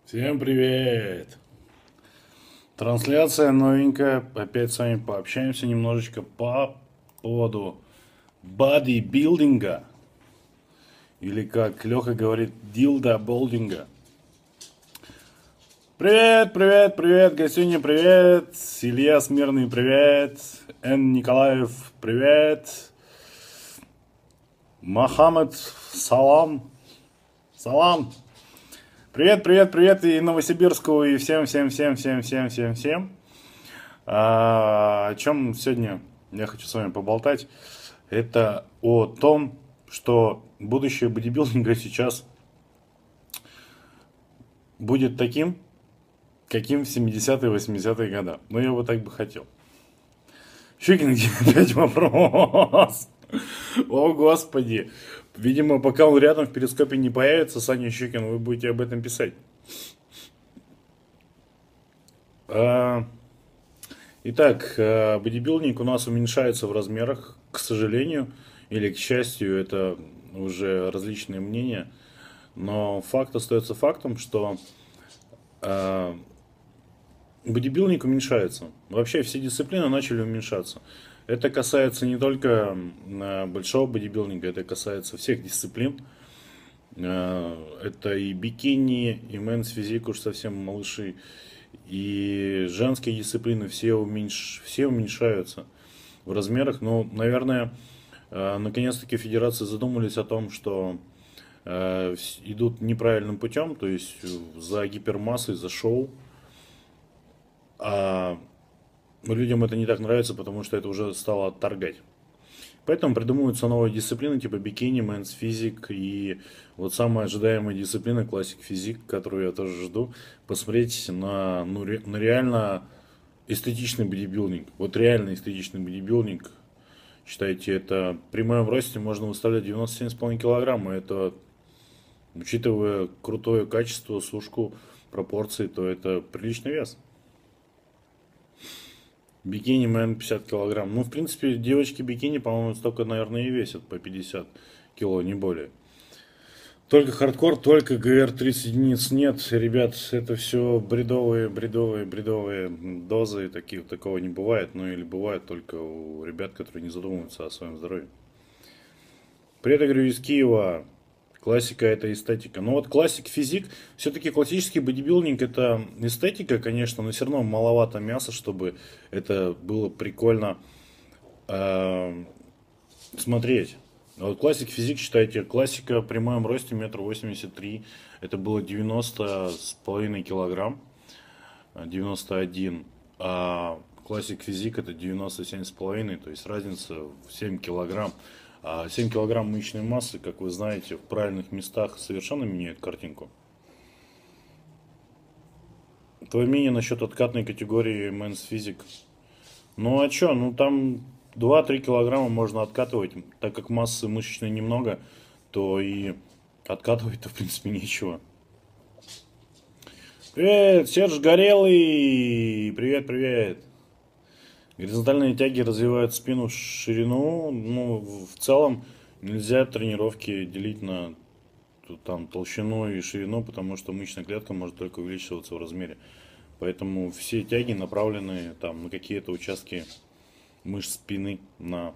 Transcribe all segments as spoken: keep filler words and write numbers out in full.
Всем привет! Трансляция новенькая. Опять с вами пообщаемся немножечко по поводу бодибилдинга. Или как Леха говорит, дилда-болдинга. Привет, привет, привет, Гасюня, привет. Илья Смирный, привет. Н. Николаев, привет. Мохаммед, салам. Салам. Привет, привет, привет и Новосибирску, и всем, всем, всем, всем, всем, всем, всем. А, о чем сегодня я хочу с вами поболтать? Это о том, что будущее бодибилдинга сейчас будет таким, каким в семидесятые восьмидесятые годы. Но я вот так бы хотел. Щукин, опять вопрос. О, Господи. Видимо, пока он рядом в перископе не появится, Саня Щукин, вы будете об этом писать. А, Итак, а, бодибилдинг у нас уменьшается в размерах, к сожалению, или к счастью, это уже различные мнения. Но факт остается фактом, что а, бодибилдинг уменьшается. Вообще все дисциплины начали уменьшаться. Это касается не только а, большого бодибилдинга, это касается всех дисциплин. А, Это и бикини, и мэнс физик, уж совсем малыши, и женские дисциплины все, уменьш... все уменьшаются в размерах. Но, наверное, а, наконец-таки федерации задумались о том, что а, вс- идут неправильным путем, то есть за гипермассой, за шоу. А людям это не так нравится, потому что это уже стало отторгать. Поэтому придумываются новые дисциплины типа бикини, мэнс физик и вот самая ожидаемая дисциплина классик физик, которую я тоже жду, посмотреть на, ну, ре- на реально эстетичный бодибилдинг. Вот реально эстетичный бодибилдинг. Считайте, это при моем росте можно выставлять девяносто семь с половиной килограмм. И это, учитывая крутое качество, сушку, пропорции, то это приличный вес. Бикини мэн пятьдесят килограмм. Ну, в принципе, девочки бикини, по-моему, столько, наверное, и весят по пятьдесят кило, не более. Только хардкор, только ГР тридцать единиц нет. Ребят, это все бредовые, бредовые, бредовые дозы. Таких, такого не бывает. Ну, или бывает только у ребят, которые не задумываются о своем здоровье. Привет, я говорю, из Киева. Классика это эстетика. Но вот классик физик, все-таки классический бодибилдинг это эстетика, конечно, но все равно маловато мяса, чтобы это было прикольно э, смотреть. А вот классик физик, считайте, классика при моем росте метр восемьдесят три, это было девяносто с половиной килограмм, э, девяносто один, а классик физик это девяносто семь с половиной, то есть разница в семь килограмм. А семь килограмм мышечной массы, как вы знаете, в правильных местах совершенно меняет картинку. Твое мнение насчет откатной категории Men's Physique? Ну а чё, ну там два-три килограмма можно откатывать, так как массы мышечной немного, то и откатывать-то в принципе нечего. Привет, Серж Горелый! Привет, привет! Горизонтальные тяги развивают спину в ширину. Ну, в целом нельзя тренировки делить на т- там толщину и ширину, потому что мышечная клетка может только увеличиваться в размере. Поэтому все тяги направлены там на какие-то участки мышц спины, на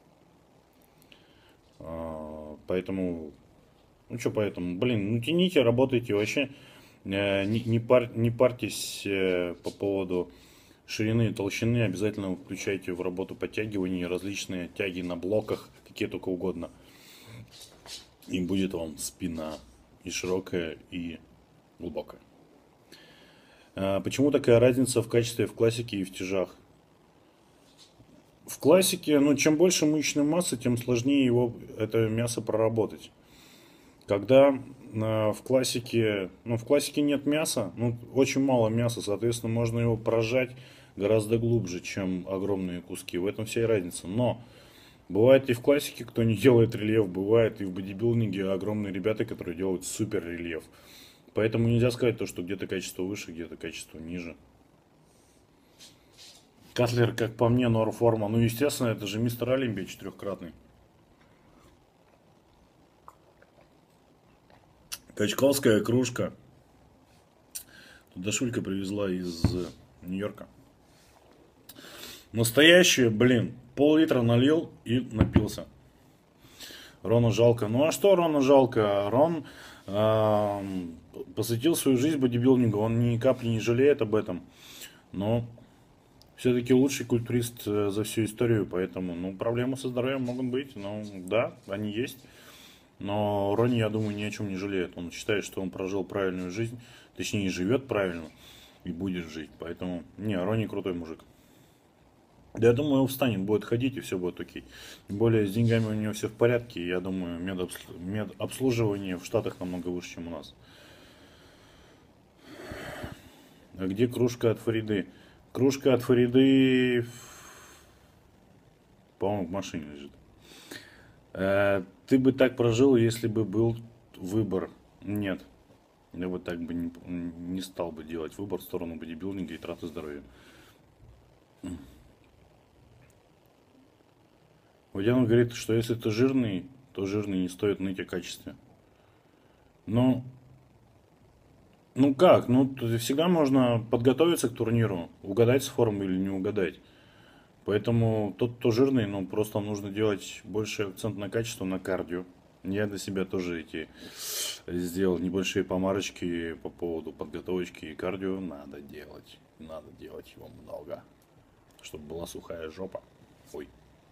а, поэтому, ну что поэтому, блин, ну тяните, работайте вообще, э, не, не, пар- не парьтесь э, по поводу ширины и толщины, обязательно включайте в работу подтягивания различные тяги на блоках, какие только угодно. И будет вам спина и широкая, и глубокая. А почему такая разница в качестве в классике и в тяжах? В классике, ну, чем больше мышечной массы, тем сложнее его, это мясо проработать. Когда э, в классике, ну, в классике нет мяса, ну, очень мало мяса, соответственно, можно его прожать гораздо глубже, чем огромные куски. В этом вся и разница. Но бывает и в классике, кто не делает рельеф, бывает и в бодибилдинге огромные ребята, которые делают супер рельеф. Поэтому нельзя сказать то, что где-то качество выше, где-то качество ниже. Катлер, как по мне, норм-форма. Ну, естественно, это же мистер Олимпия четырехкратный. Качковская кружка. Дашулька привезла из Нью-Йорка. Настоящее, блин, пол-литра налил и напился. Рона жалко. Ну а что Рона жалко? Рон э, посвятил свою жизнь бодибилдингу. Он ни капли не жалеет об этом. Но все-таки лучший культурист за всю историю. Поэтому, ну, проблемы со здоровьем могут быть. Ну, да, они есть. Но Ронни, я думаю, ни о чем не жалеет. Он считает, что он прожил правильную жизнь. Точнее, живет правильно. И будет жить. Поэтому, не, Ронни крутой мужик. Да, я думаю, он встанет, будет ходить и все будет окей. Тем более с деньгами у него все в порядке. Я думаю, медобслуживание в Штатах намного выше, чем у нас. А где кружка от Фариды? Кружка от Фариды, по-моему, в машине лежит. Э, ты бы так прожил, если бы был выбор? Нет. Я бы так бы не, не стал бы делать выбор в сторону бодибилдинга и траты здоровья. Водянов говорит, что если ты жирный, то жирный не стоит ныть о качестве. Ну, ну как? Ну, всегда можно подготовиться к турниру, угадать с формой или не угадать. Поэтому тот, кто жирный, ну, просто нужно делать больше акцент на качество, на кардио. Я для себя тоже эти сделал небольшие помарочки по поводу подготовочки и кардио. Надо делать, надо делать его много, чтобы была сухая жопа. Ой.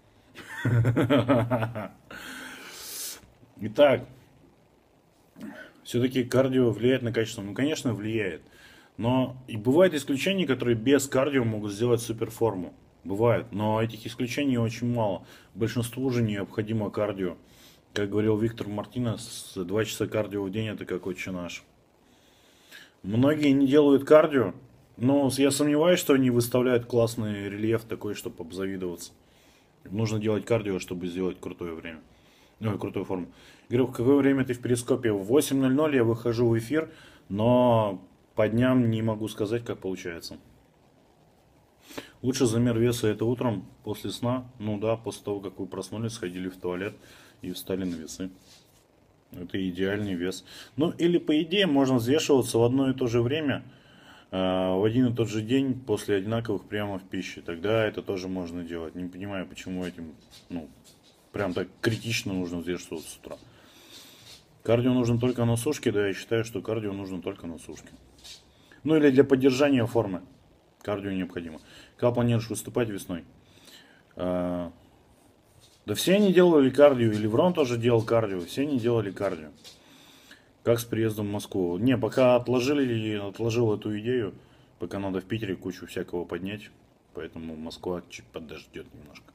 Итак, все-таки кардио влияет на качество? Ну, конечно, влияет. Но и бывают исключения, которые без кардио могут сделать суперформу. Бывает, но этих исключений очень мало. Большинству же необходимо кардио. Как говорил Виктор Мартинес, два часа кардио в день это как отче наш. Многие не делают кардио, но я сомневаюсь, что они выставляют классный рельеф такой, чтобы обзавидоваться. Нужно делать кардио, чтобы сделать крутое время. Ну, крутую форму. Говорю, в какое время ты в перископе? В восемь ноль ноль я выхожу в эфир, но по дням не могу сказать, как получается. Лучше замер веса это утром, после сна. Ну да, после того, как вы проснулись, сходили в туалет и встали на весы. Это идеальный вес. Ну или по идее можно взвешиваться в одно и то же время, в один и тот же день после одинаковых приемов пищи. Тогда это тоже можно делать. Не понимаю, почему этим, ну, прям так критично нужно взвешиваться с утра. Кардио нужно только на сушке, да, я считаю, что кардио нужно только на сушке. Ну или для поддержания формы. Кардио необходимо. Когда планируешь выступать весной? А, да все они делали кардио, и Леврон тоже делал кардио, все они делали кардио. Как с приездом в Москву? Не, пока отложили, отложил эту идею, пока надо в Питере кучу всякого поднять, поэтому Москва чуть подождет немножко.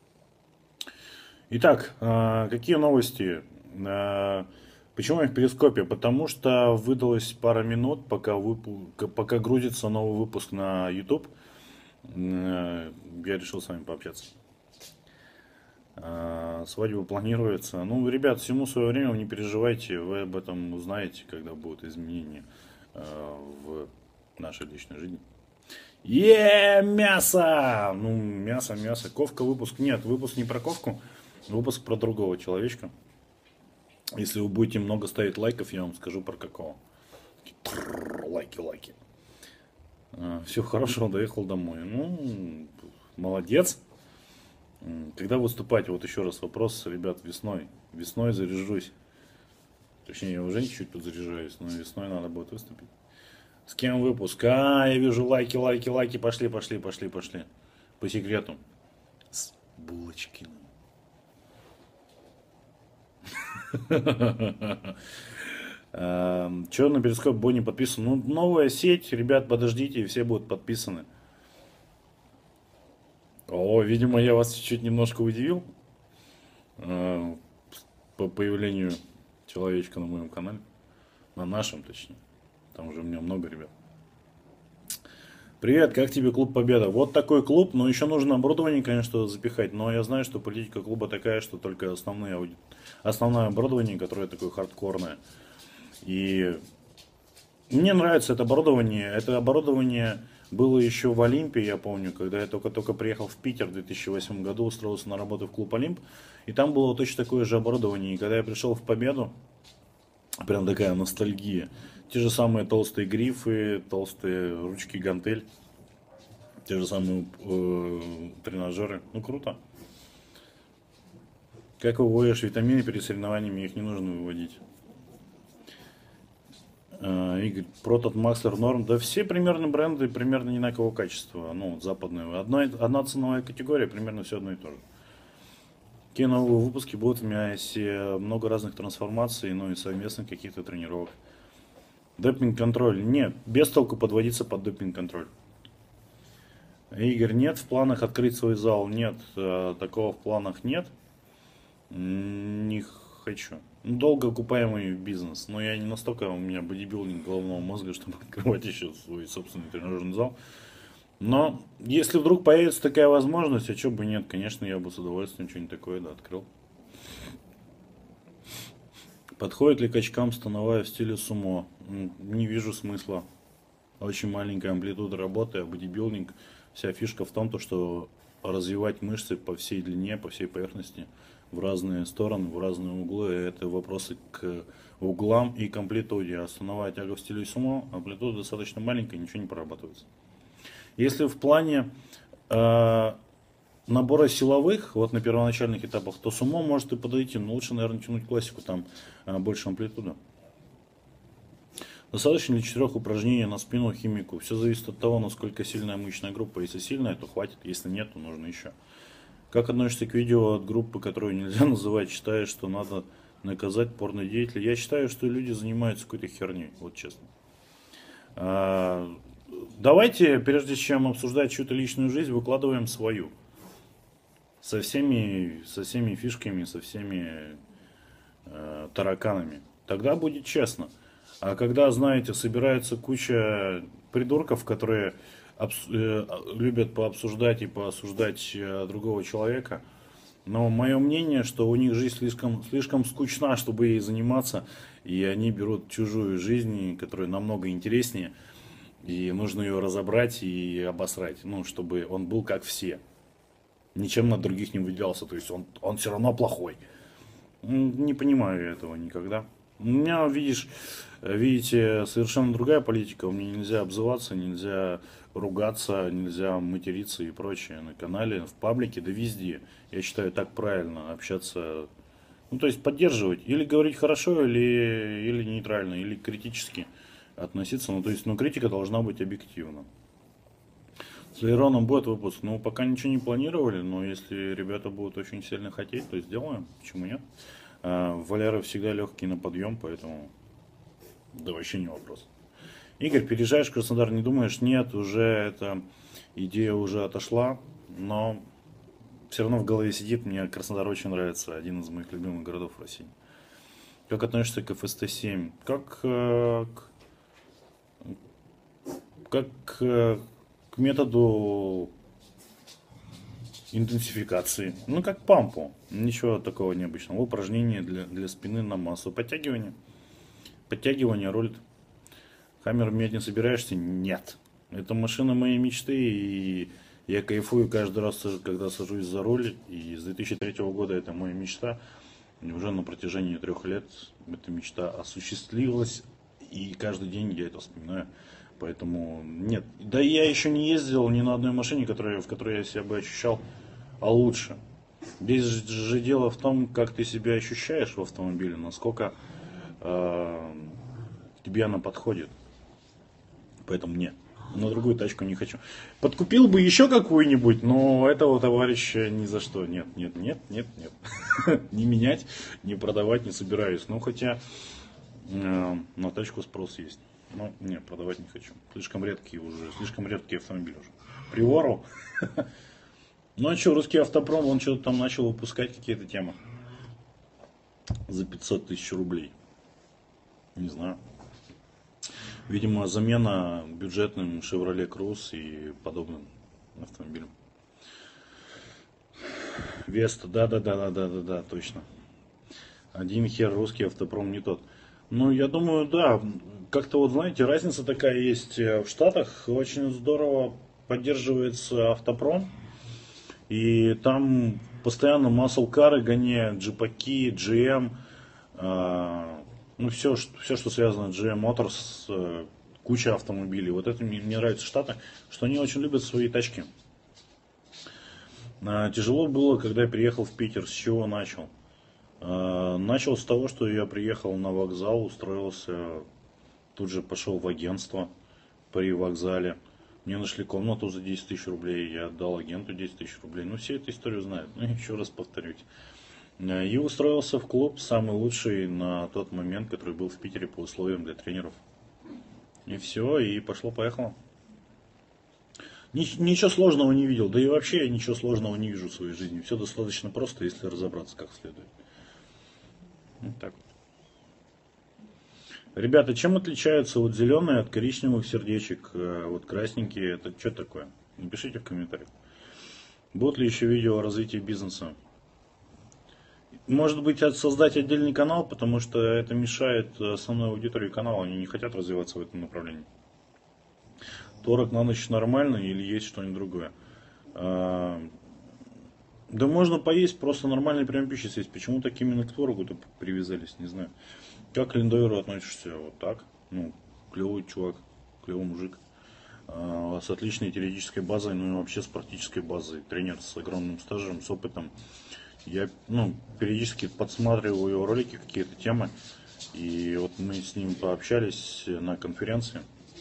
Итак, какие новости? Почему я в перископе? Потому что выдалось пара минут, пока, выпу... пока грузится новый выпуск на YouTube. Я решил с вами пообщаться. Свадьба планируется. Ну, ребят, всему свое время, вы не переживайте, вы об этом узнаете, когда будут изменения в нашей личной жизни. Е, мясо! Ну, мясо, мясо. Ковка выпуск. Нет, выпуск не про ковку, выпуск про другого человечка. Если вы будете много ставить лайков, я вам скажу про какого. Лайки, лайки. Все хорошо, доехал домой. Ну, молодец. Когда выступать? Вот еще раз вопрос, ребят, весной. Весной заряжусь. Точнее, я уже чуть-чуть подзаряжаюсь, но весной надо будет выступить. С кем выпуск? А, я вижу лайки, лайки, лайки. Пошли, пошли, пошли, пошли. По секрету. С Булочкиным. Че на перископ Бонни подписан? Ну, новая сеть, ребят, подождите, все будут подписаны. О, видимо, я вас чуть немножко удивил по появлению человечка на моем канале. На нашем, точнее. Там уже у меня много ребят. Привет, как тебе клуб Победа? Вот такой клуб, но еще нужно оборудование, конечно, запихать. Но я знаю, что политика клуба такая, что только основные, основное оборудование, которое такое хардкорное. И мне нравится это оборудование. Это оборудование было еще в Олимпе, я помню, когда я только-только приехал в Питер в две тысячи восьмом году, устроился на работу в клуб Олимп. И там было точно такое же оборудование. И когда я пришел в Победу, Прям такая ностальгия. Те же самые толстые грифы, толстые ручки гантель, те же самые э, тренажеры. Ну круто. Как выводишь витамины перед соревнованиями, их не нужно выводить. Э, Игорь, Протот, Макслер, Норм. Да все примерно бренды примерно одинакового качества. Ну, западные. Одна, одна ценовая категория, примерно все одно и то же. Какие новые выпуски будут, у меня есть э, много разных трансформаций, ну и совместных каких-то тренировок. Допинг-контроль. Нет, без толку подводиться под допинг-контроль. Игорь, нет в планах открыть свой зал? Нет, э, такого в планах нет. М, Не хочу. Ну, долго окупаемый бизнес, но я не настолько, у меня бодибилдинг головного мозга, чтобы открывать еще свой собственный тренажерный зал. Но если вдруг появится такая возможность, а что бы нет, конечно, я бы с удовольствием что-нибудь такое да, открыл. Подходит ли качкам становая в стиле сумо? М, Не вижу смысла. Очень маленькая амплитуда работы, а бодибилдинг, вся фишка в том, то, что развивать мышцы по всей длине, по всей поверхности, в разные стороны, в разные углы. Это вопросы к углам и к амплитуде. А становая тяга в стиле сумо, амплитуда достаточно маленькая, ничего не прорабатывается. Если в плане э, набора силовых, вот на первоначальных этапах, то сумо может и подойти, но лучше, наверное, тянуть классику, там э, больше амплитуда. Достаточно ли четырех упражнений на спину химику? Все зависит от того, насколько сильная мышечная группа. Если сильная, то хватит, если нет, то нужно еще. Как относишься к видео от группы, которую нельзя называть? Считаешь, что надо наказать порнодеятелей? Я считаю, что люди занимаются какой-то херней, вот честно. А, Давайте, прежде чем обсуждать чью-то личную жизнь, выкладываем свою. Со всеми, со всеми фишками, со всеми э, тараканами. Тогда будет честно. А когда, знаете, собирается куча придурков, которые обс- э, любят пообсуждать и поосуждать э, другого человека, но мое мнение, что у них жизнь слишком, слишком скучна, чтобы ей заниматься, и они берут чужую жизнь, которая намного интереснее, и нужно ее разобрать и обосрать, ну, чтобы он был как все. Ничем на других не выделялся, то есть он, он все равно плохой. М, Не понимаю я этого никогда. У меня, видишь, э, видите, совершенно другая политика. У меня нельзя обзываться, нельзя ругаться, нельзя материться и прочее на канале, в паблике, да везде. Я считаю, так правильно общаться. Ну, то есть поддерживать. Или говорить хорошо, или, или нейтрально, или критически относиться. Ну, то есть, ну, критика должна быть объективна. С Лейроном будет выпуск. Ну, пока ничего не планировали, но если ребята будут очень сильно хотеть, то сделаем. Почему нет? А, Валера всегда легкий на подъем, поэтому да вообще не вопрос. Игорь, переезжаешь в Краснодар, не думаешь? Нет, уже эта идея уже отошла, но все равно в голове сидит. Мне Краснодар очень нравится, один из моих любимых городов в России. Как относишься к эф эс тэ семь? Как э, к, как э, к методу интенсификации. Ну, как пампу. Ничего такого необычного. Упражнение для, для спины на массу. Подтягивание. Подтягивание рулит. Хаммер менять не собираешься? Нет. Это машина моей мечты, и я кайфую каждый раз, когда сажусь за руль. И с две тысячи третьего года это моя мечта. И уже на протяжении трех лет эта мечта осуществилась. И каждый день я это вспоминаю. Поэтому нет. Да я еще не ездил ни на одной машине, которая, в которой я себя бы ощущал, а лучше. Здесь же дело в том, как ты себя ощущаешь в автомобиле, насколько э, тебе она подходит. Поэтому нет. На другую тачку не хочу. Подкупил бы еще какую-нибудь, но этого товарища ни за что. Нет, нет, нет, нет, нет. Не менять, не продавать не собираюсь. Ну, хотя э, на тачку спрос есть. Но нет, продавать не хочу. Слишком редкие уже, слишком редкие автомобили уже. Приору. Ну а что, русский автопром, он что-то там начал выпускать какие-то темы. За пятьсот тысяч рублей. Не знаю. Видимо, замена бюджетным Chevrolet Cruze и подобным автомобилям. Веста, да-да-да-да-да-да, точно. Один хер русский автопром не тот. Ну, я думаю, да, как-то вот, знаете, разница такая есть. В Штатах очень здорово поддерживается автопром. И там постоянно маслкары гоняют, джипаки, джи эм. Ну, все, что, все, что связано с джи эм Motors, э, куча автомобилей. Вот это мне, мне нравится Штаты, что они очень любят свои тачки. А, тяжело было, когда я приехал в Питер. С чего начал? А, начал с того, что я приехал на вокзал, устроился, тут же пошел в агентство при вокзале. Мне нашли комнату за десять тысяч рублей, я отдал агенту десять тысяч рублей. Ну, все эту историю знают. Ну, еще раз повторюсь. И устроился в клуб, самый лучший на тот момент, который был в Питере по условиям для тренеров. И все, и пошло-поехало. Ничего сложного не видел, да и вообще я ничего сложного не вижу в своей жизни. Все достаточно просто, если разобраться как следует. Вот так вот. Ребята, чем отличаются вот зеленые от коричневых сердечек? Вот красненькие, это что такое? Напишите в комментариях. Будут ли еще видео о развитии бизнеса? Может быть, создать отдельный канал, потому что это мешает основной аудитории канала, они не хотят развиваться в этом направлении. Творог на ночь нормально или есть что-нибудь другое? А, да можно поесть, просто нормальной прям пищи съесть. Почему так именно к творогу-то привязались, не знаю. Как к линдойру относишься? Вот так. Ну, клевый чувак, клевый мужик. А, с отличной теоретической базой, ну и вообще с практической базой. Тренер с огромным стажем, с опытом. Я ну, периодически подсматриваю его ролики, какие-то темы. И вот мы с ним пообщались на конференции.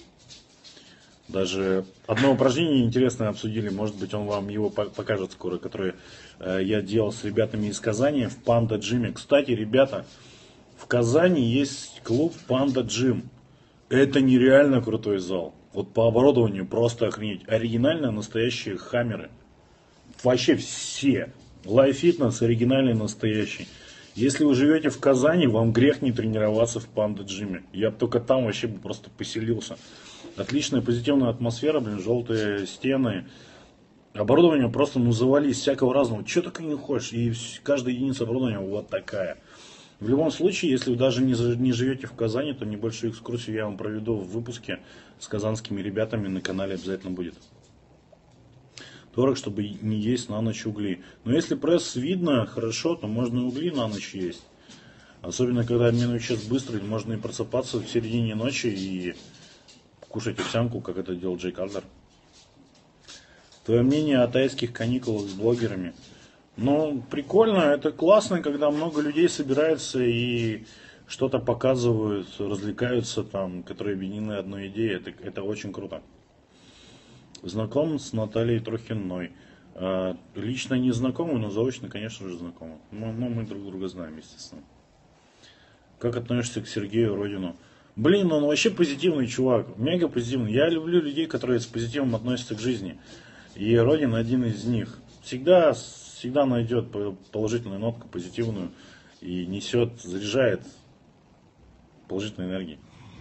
Даже одно упражнение интересное обсудили, может быть он вам его покажет скоро, которое я делал с ребятами из Казани в Panda Gym. Кстати, ребята, в Казани есть клуб Panda Gym. Это нереально крутой зал. Вот по оборудованию просто охренеть. Оригинально настоящие хаммеры. Вообще все. Live Fitness оригинальный, настоящий. Если вы живете в Казани, вам грех не тренироваться в Panda Gym. Я бы только там вообще бы просто поселился. Отличная позитивная атмосфера, блин, желтые стены. Оборудование просто, ну, завались всякого разного. Че только не хочешь. И каждая единица оборудования вот такая. В любом случае, если вы даже не, не живете в Казани, то небольшую экскурсию я вам проведу в выпуске с казанскими ребятами. На канале обязательно будет. Творог, чтобы не есть на ночь угли. Но если пресс видно хорошо, то можно и угли на ночь есть. Особенно, когда обмен веществ быстрый, можно и просыпаться в середине ночи и кушать овсянку, как это делал Джей Кардер. Твое мнение о тайских каникулах с блогерами? Ну, прикольно, это классно, когда много людей собирается и что-то показывают, развлекаются там, которые объединены одной идеей. Это, это очень круто. Знаком с Натальей Трохиной. А, лично не знакомы, но заочно, конечно же, знакомы. Но, но мы друг друга знаем, естественно. Как относишься к Сергею Родину? Блин, он вообще позитивный чувак, мега позитивный. Я люблю людей, которые с позитивом относятся к жизни. И Родин один из них. Всегда, всегда найдет положительную нотку, позитивную. И несет, заряжает положительной энергией.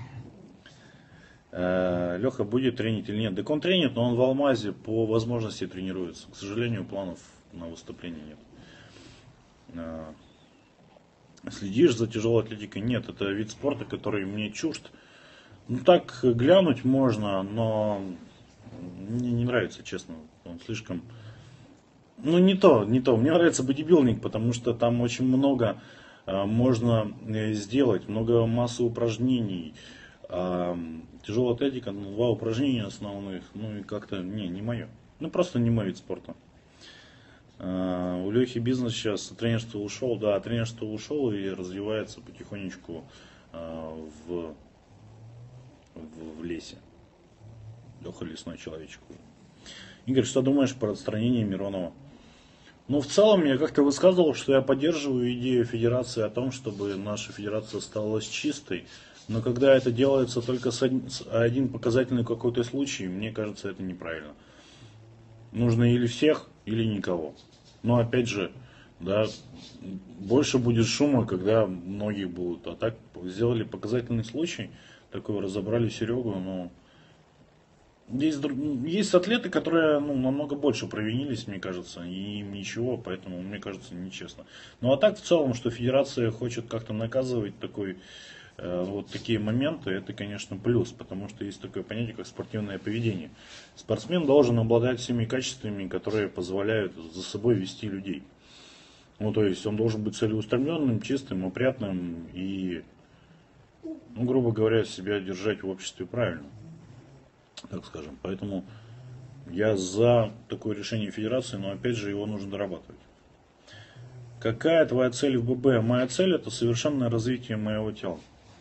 Леха будет тренить или нет? Так он тренит, но он в Алмазе по возможности тренируется. К сожалению, планов на выступление нет. Следишь за тяжелой атлетикой? Нет, это вид спорта, который мне чужд. Ну так глянуть можно, но мне не нравится, честно. Он слишком... Ну не то, не то. Мне нравится бодибилдинг, потому что там очень много а, можно сделать, много массы упражнений. А, тяжелая атлетика, ну, два упражнения основных, ну и как-то не, не мое. Ну просто не мой вид спорта. Uh, у Лехи бизнес сейчас, тренерство ушел, да, тренерство ушел и развивается потихонечку uh, в, в, в лесе. Леха лесной человечек. Игорь, что думаешь про отстранение Миронова? Ну, в целом, я как-то высказывал, что я поддерживаю идею федерации о том, чтобы наша федерация оставалась чистой. Но когда это делается только с один, с один показательный какой-то случай, мне кажется, это неправильно. Нужно или всех, или никого. Но опять же, да, больше будет шума, когда многих будут. А так сделали показательный случай, такой разобрали Серегу, но есть, есть атлеты, которые ну, намного больше провинились, мне кажется, и им ничего, поэтому, мне кажется, нечестно. Ну а так в целом, что федерация хочет как-то наказывать такой... Вот такие моменты, это, конечно, плюс, потому что есть такое понятие, как спортивное поведение. Спортсмен должен обладать всеми качествами, которые позволяют за собой вести людей. Ну, то есть он должен быть целеустремленным, чистым, опрятным и ну, грубо говоря, себя держать в обществе правильно, так скажем. Поэтому я за такое решение федерации, но опять же его нужно дорабатывать. Какая твоя цель в ББ? Моя цель это совершенное развитие моего тела.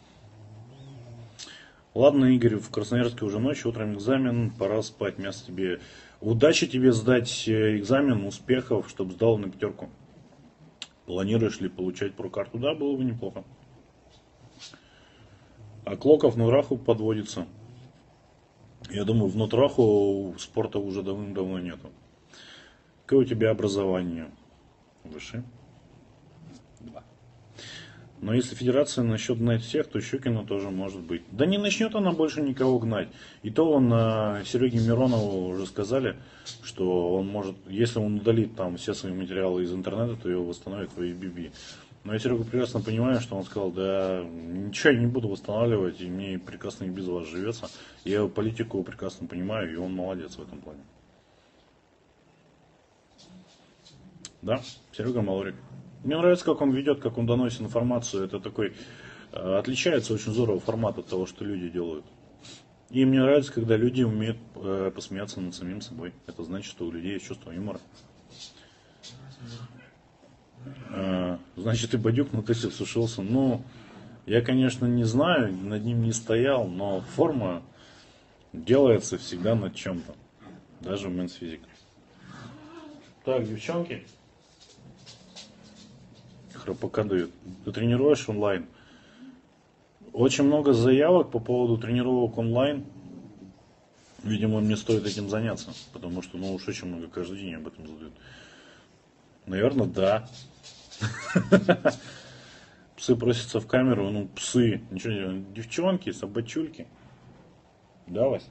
Ладно, Игорь, в Красноярске уже ночь, утром экзамен, пора спать. Мясо тебе. Удачи тебе сдать экзамен, успехов, чтобы сдал на пятерку. Планируешь ли получать прокарту? Да, было бы неплохо. А Клоков на Нутраху подводится. Я думаю, в Нутраху спорта уже давным-давно нету. Какое у тебя образование? Выше. Два. Но если федерация начнет гнать всех, то Щукина тоже может быть. Да не начнет она больше никого гнать. И то он Сереге Миронову уже сказали, что он может, если он удалит там все свои материалы из интернета, то его восстановит в эй би би. Но я Серегу прекрасно понимаю, что он сказал, да ничего я не буду восстанавливать, и мне прекрасно и без вас живется. Я его политику прекрасно понимаю, и он молодец в этом плане. Да, Серега Малорик. Мне нравится, как он ведет, как он доносит информацию. Это такой, э, отличается очень здорово формат от того, что люди делают. И мне нравится, когда люди умеют э, посмеяться над самим собой. Это значит, что у людей есть чувство юмора. Э, значит, и Бадюк на тесте сушился. Ну, я, конечно, не знаю, над ним не стоял, но форма делается всегда над чем-то. Даже в Men's Physique. Так, девчонки. Храпака дают. Ты тренируешь онлайн? Очень много заявок по поводу тренировок онлайн. Видимо, мне стоит этим заняться. Потому что, ну уж очень много каждый день об этом задают. Наверное, да. Псы просятся в камеру. Ну, псы. Ничего не. Девчонки, собачульки. Да, Вась?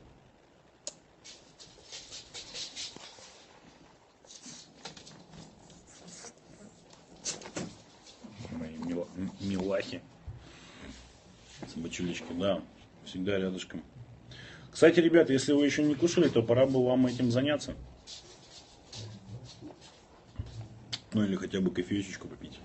Милахи. Собачулечки, да, всегда рядышком. Кстати, ребят, если вы еще не кушали, то пора бы вам этим заняться. Ну или хотя бы кофеечечку попить.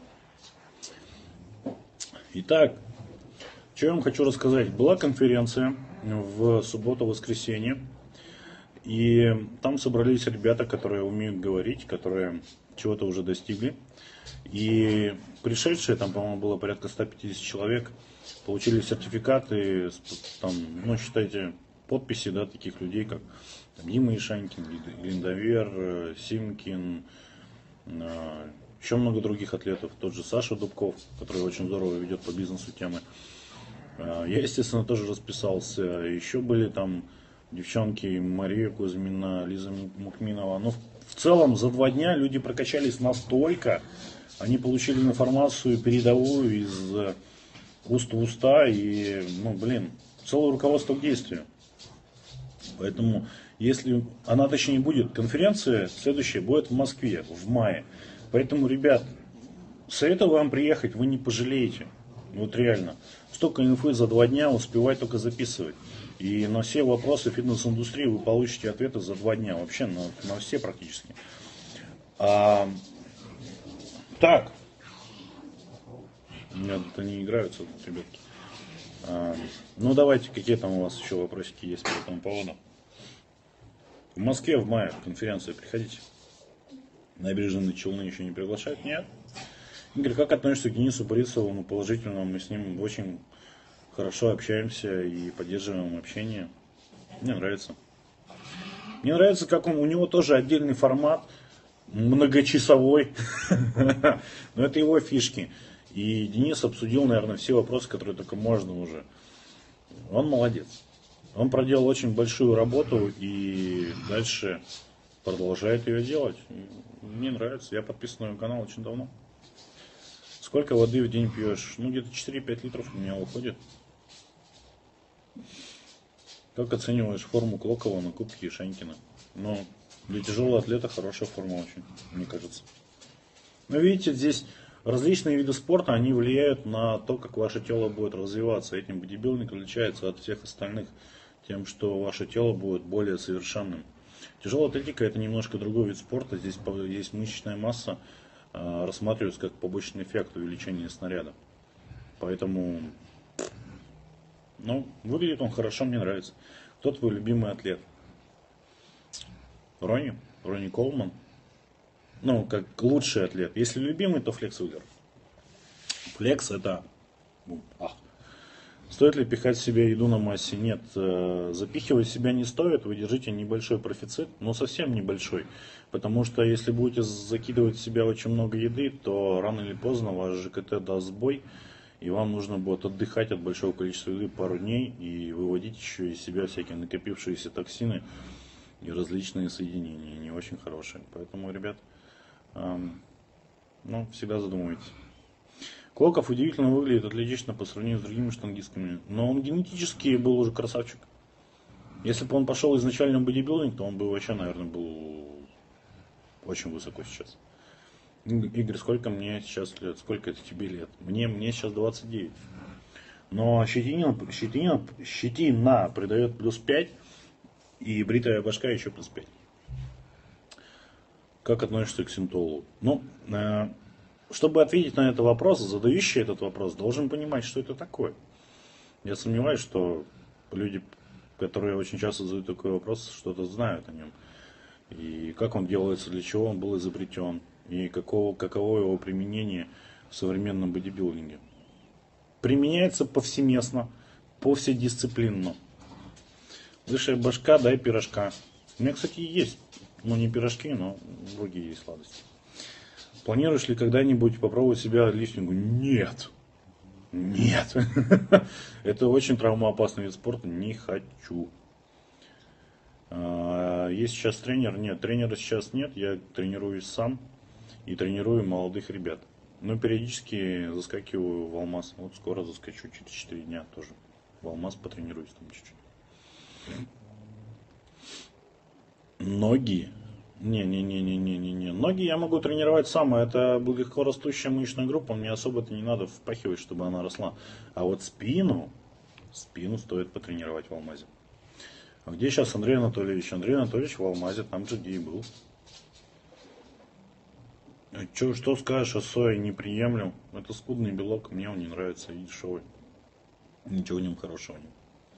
Итак, что я вам хочу рассказать. Была конференция в субботу-воскресенье. И там собрались ребята, которые умеют говорить, которые чего-то уже достигли. И пришедшие, там, по-моему, было порядка ста пятидесяти человек, получили сертификаты, там, ну, считайте, подписи, да, таких людей, как там, Дима Ишанькин, Линдовер, Симкин, еще много других атлетов, тот же Саша Дубков, который очень здорово ведет по бизнесу темы. Я, естественно, тоже расписался. Еще были там девчонки Мария Кузьмина, Лиза Мукминова. Но в целом за два дня люди прокачались настолько, они получили информацию передовую из уст в уста и, ну, блин, целое руководство к действию. Поэтому, если она точнее будет, конференция следующая будет в Москве в мае. Поэтому, ребят, советую вам приехать, вы не пожалеете. Вот реально. Столько инфы за два дня, успевать только записывать. И на все вопросы фитнес-индустрии вы получите ответы за два дня. Вообще на, на все практически. А, так. У меня тут они играются, ребятки. А, ну давайте, какие там у вас еще вопросики есть по этому поводу. В Москве в мае конференция, приходите. Набережные Челны еще не приглашают? Нет. Игорь, как относишься к Денису Борисову? Ну, положительно, мы с ним очень хорошо общаемся и поддерживаем общение. Мне нравится. Мне нравится, как он, у него тоже отдельный формат, многочасовой. Но это его фишки. И Денис обсудил, наверное, все вопросы, которые только можно уже. Он молодец. Он проделал очень большую работу и дальше продолжает ее делать. Мне нравится. Я подписан на его канал очень давно. Сколько воды в день пьешь? Ну, где-то четыре-пять литров у меня уходит. Как оцениваешь форму Клокова на Кубке Ишанькина? Ну, для тяжелого атлета хорошая форма очень, мне кажется. Но видите, здесь различные виды спорта, они влияют на то, как ваше тело будет развиваться. Этим бодибилдинг отличается от всех остальных тем, что ваше тело будет более совершенным. Тяжелая атлетика — это немножко другой вид спорта. Здесь есть мышечная масса, рассматривается как побочный эффект увеличения снаряда. Поэтому Ну, выглядит он хорошо, мне нравится. Кто твой любимый атлет? Ронни? Ронни Колман? Ну, как лучший атлет. Если любимый, то Флекс Уиллер. Флекс это... Ах. Стоит ли пихать в себя еду на массе? Нет, запихивать себя не стоит, вы держите небольшой профицит, но совсем небольшой. Потому что если будете закидывать в себя очень много еды, то рано или поздно ваш ЖКТ даст сбой, и вам нужно будет отдыхать от большого количества еды пару дней и выводить еще из себя всякие накопившиеся токсины и различные соединения, не очень хорошие. Поэтому, ребят, эм, ну, всегда задумывайтесь. Клоков удивительно выглядит атлетично по сравнению с другими штангистами, но он генетически был уже красавчик. Если бы он пошел изначально в бодибилдинг, то он бы вообще, наверное, был очень высоко сейчас. Игорь, сколько мне сейчас лет? Сколько это тебе лет? Мне, мне сейчас двадцать девять. Но щетина, щетина, щетина придает плюс пять, и бритая башка еще плюс пять. Как относишься к синтолу? Ну, э, чтобы ответить на этот вопрос, задающий этот вопрос должен понимать, что это такое. Я сомневаюсь, что люди, которые очень часто задают такой вопрос, что-то знают о нем. И как он делается, для чего он был изобретен, и какого, каково его применение в современном бодибилдинге. Применяется повсеместно, повседисциплинно. Высшая башка, дай пирожка. У меня, кстати, есть, ну не пирожки, но другие есть сладости. Планируешь ли когда-нибудь попробовать себя в лифтингу? Нет. Нет. Это очень травмоопасный вид спорта. Не хочу. Есть сейчас тренер? Нет, тренера сейчас нет. Я тренируюсь сам и тренирую молодых ребят. Но периодически заскакиваю в Алмаз. Вот скоро заскочу, через четыре дня тоже. В Алмаз потренируюсь там чуть-чуть. Ноги. Не-не-не-не-не-не. Ноги я могу тренировать сам. Это будет легко растущая мышечная группа. Мне особо-то не надо впахивать, чтобы она росла. А вот спину, спину стоит потренировать в Алмазе. А где сейчас Андрей Анатольевич? Андрей Анатольевич в Алмазе, там же где и был. Че, что скажешь о сое? Не приемлю. Это скудный белок, мне он не нравится и дешевый. Ничего в нем хорошего нет.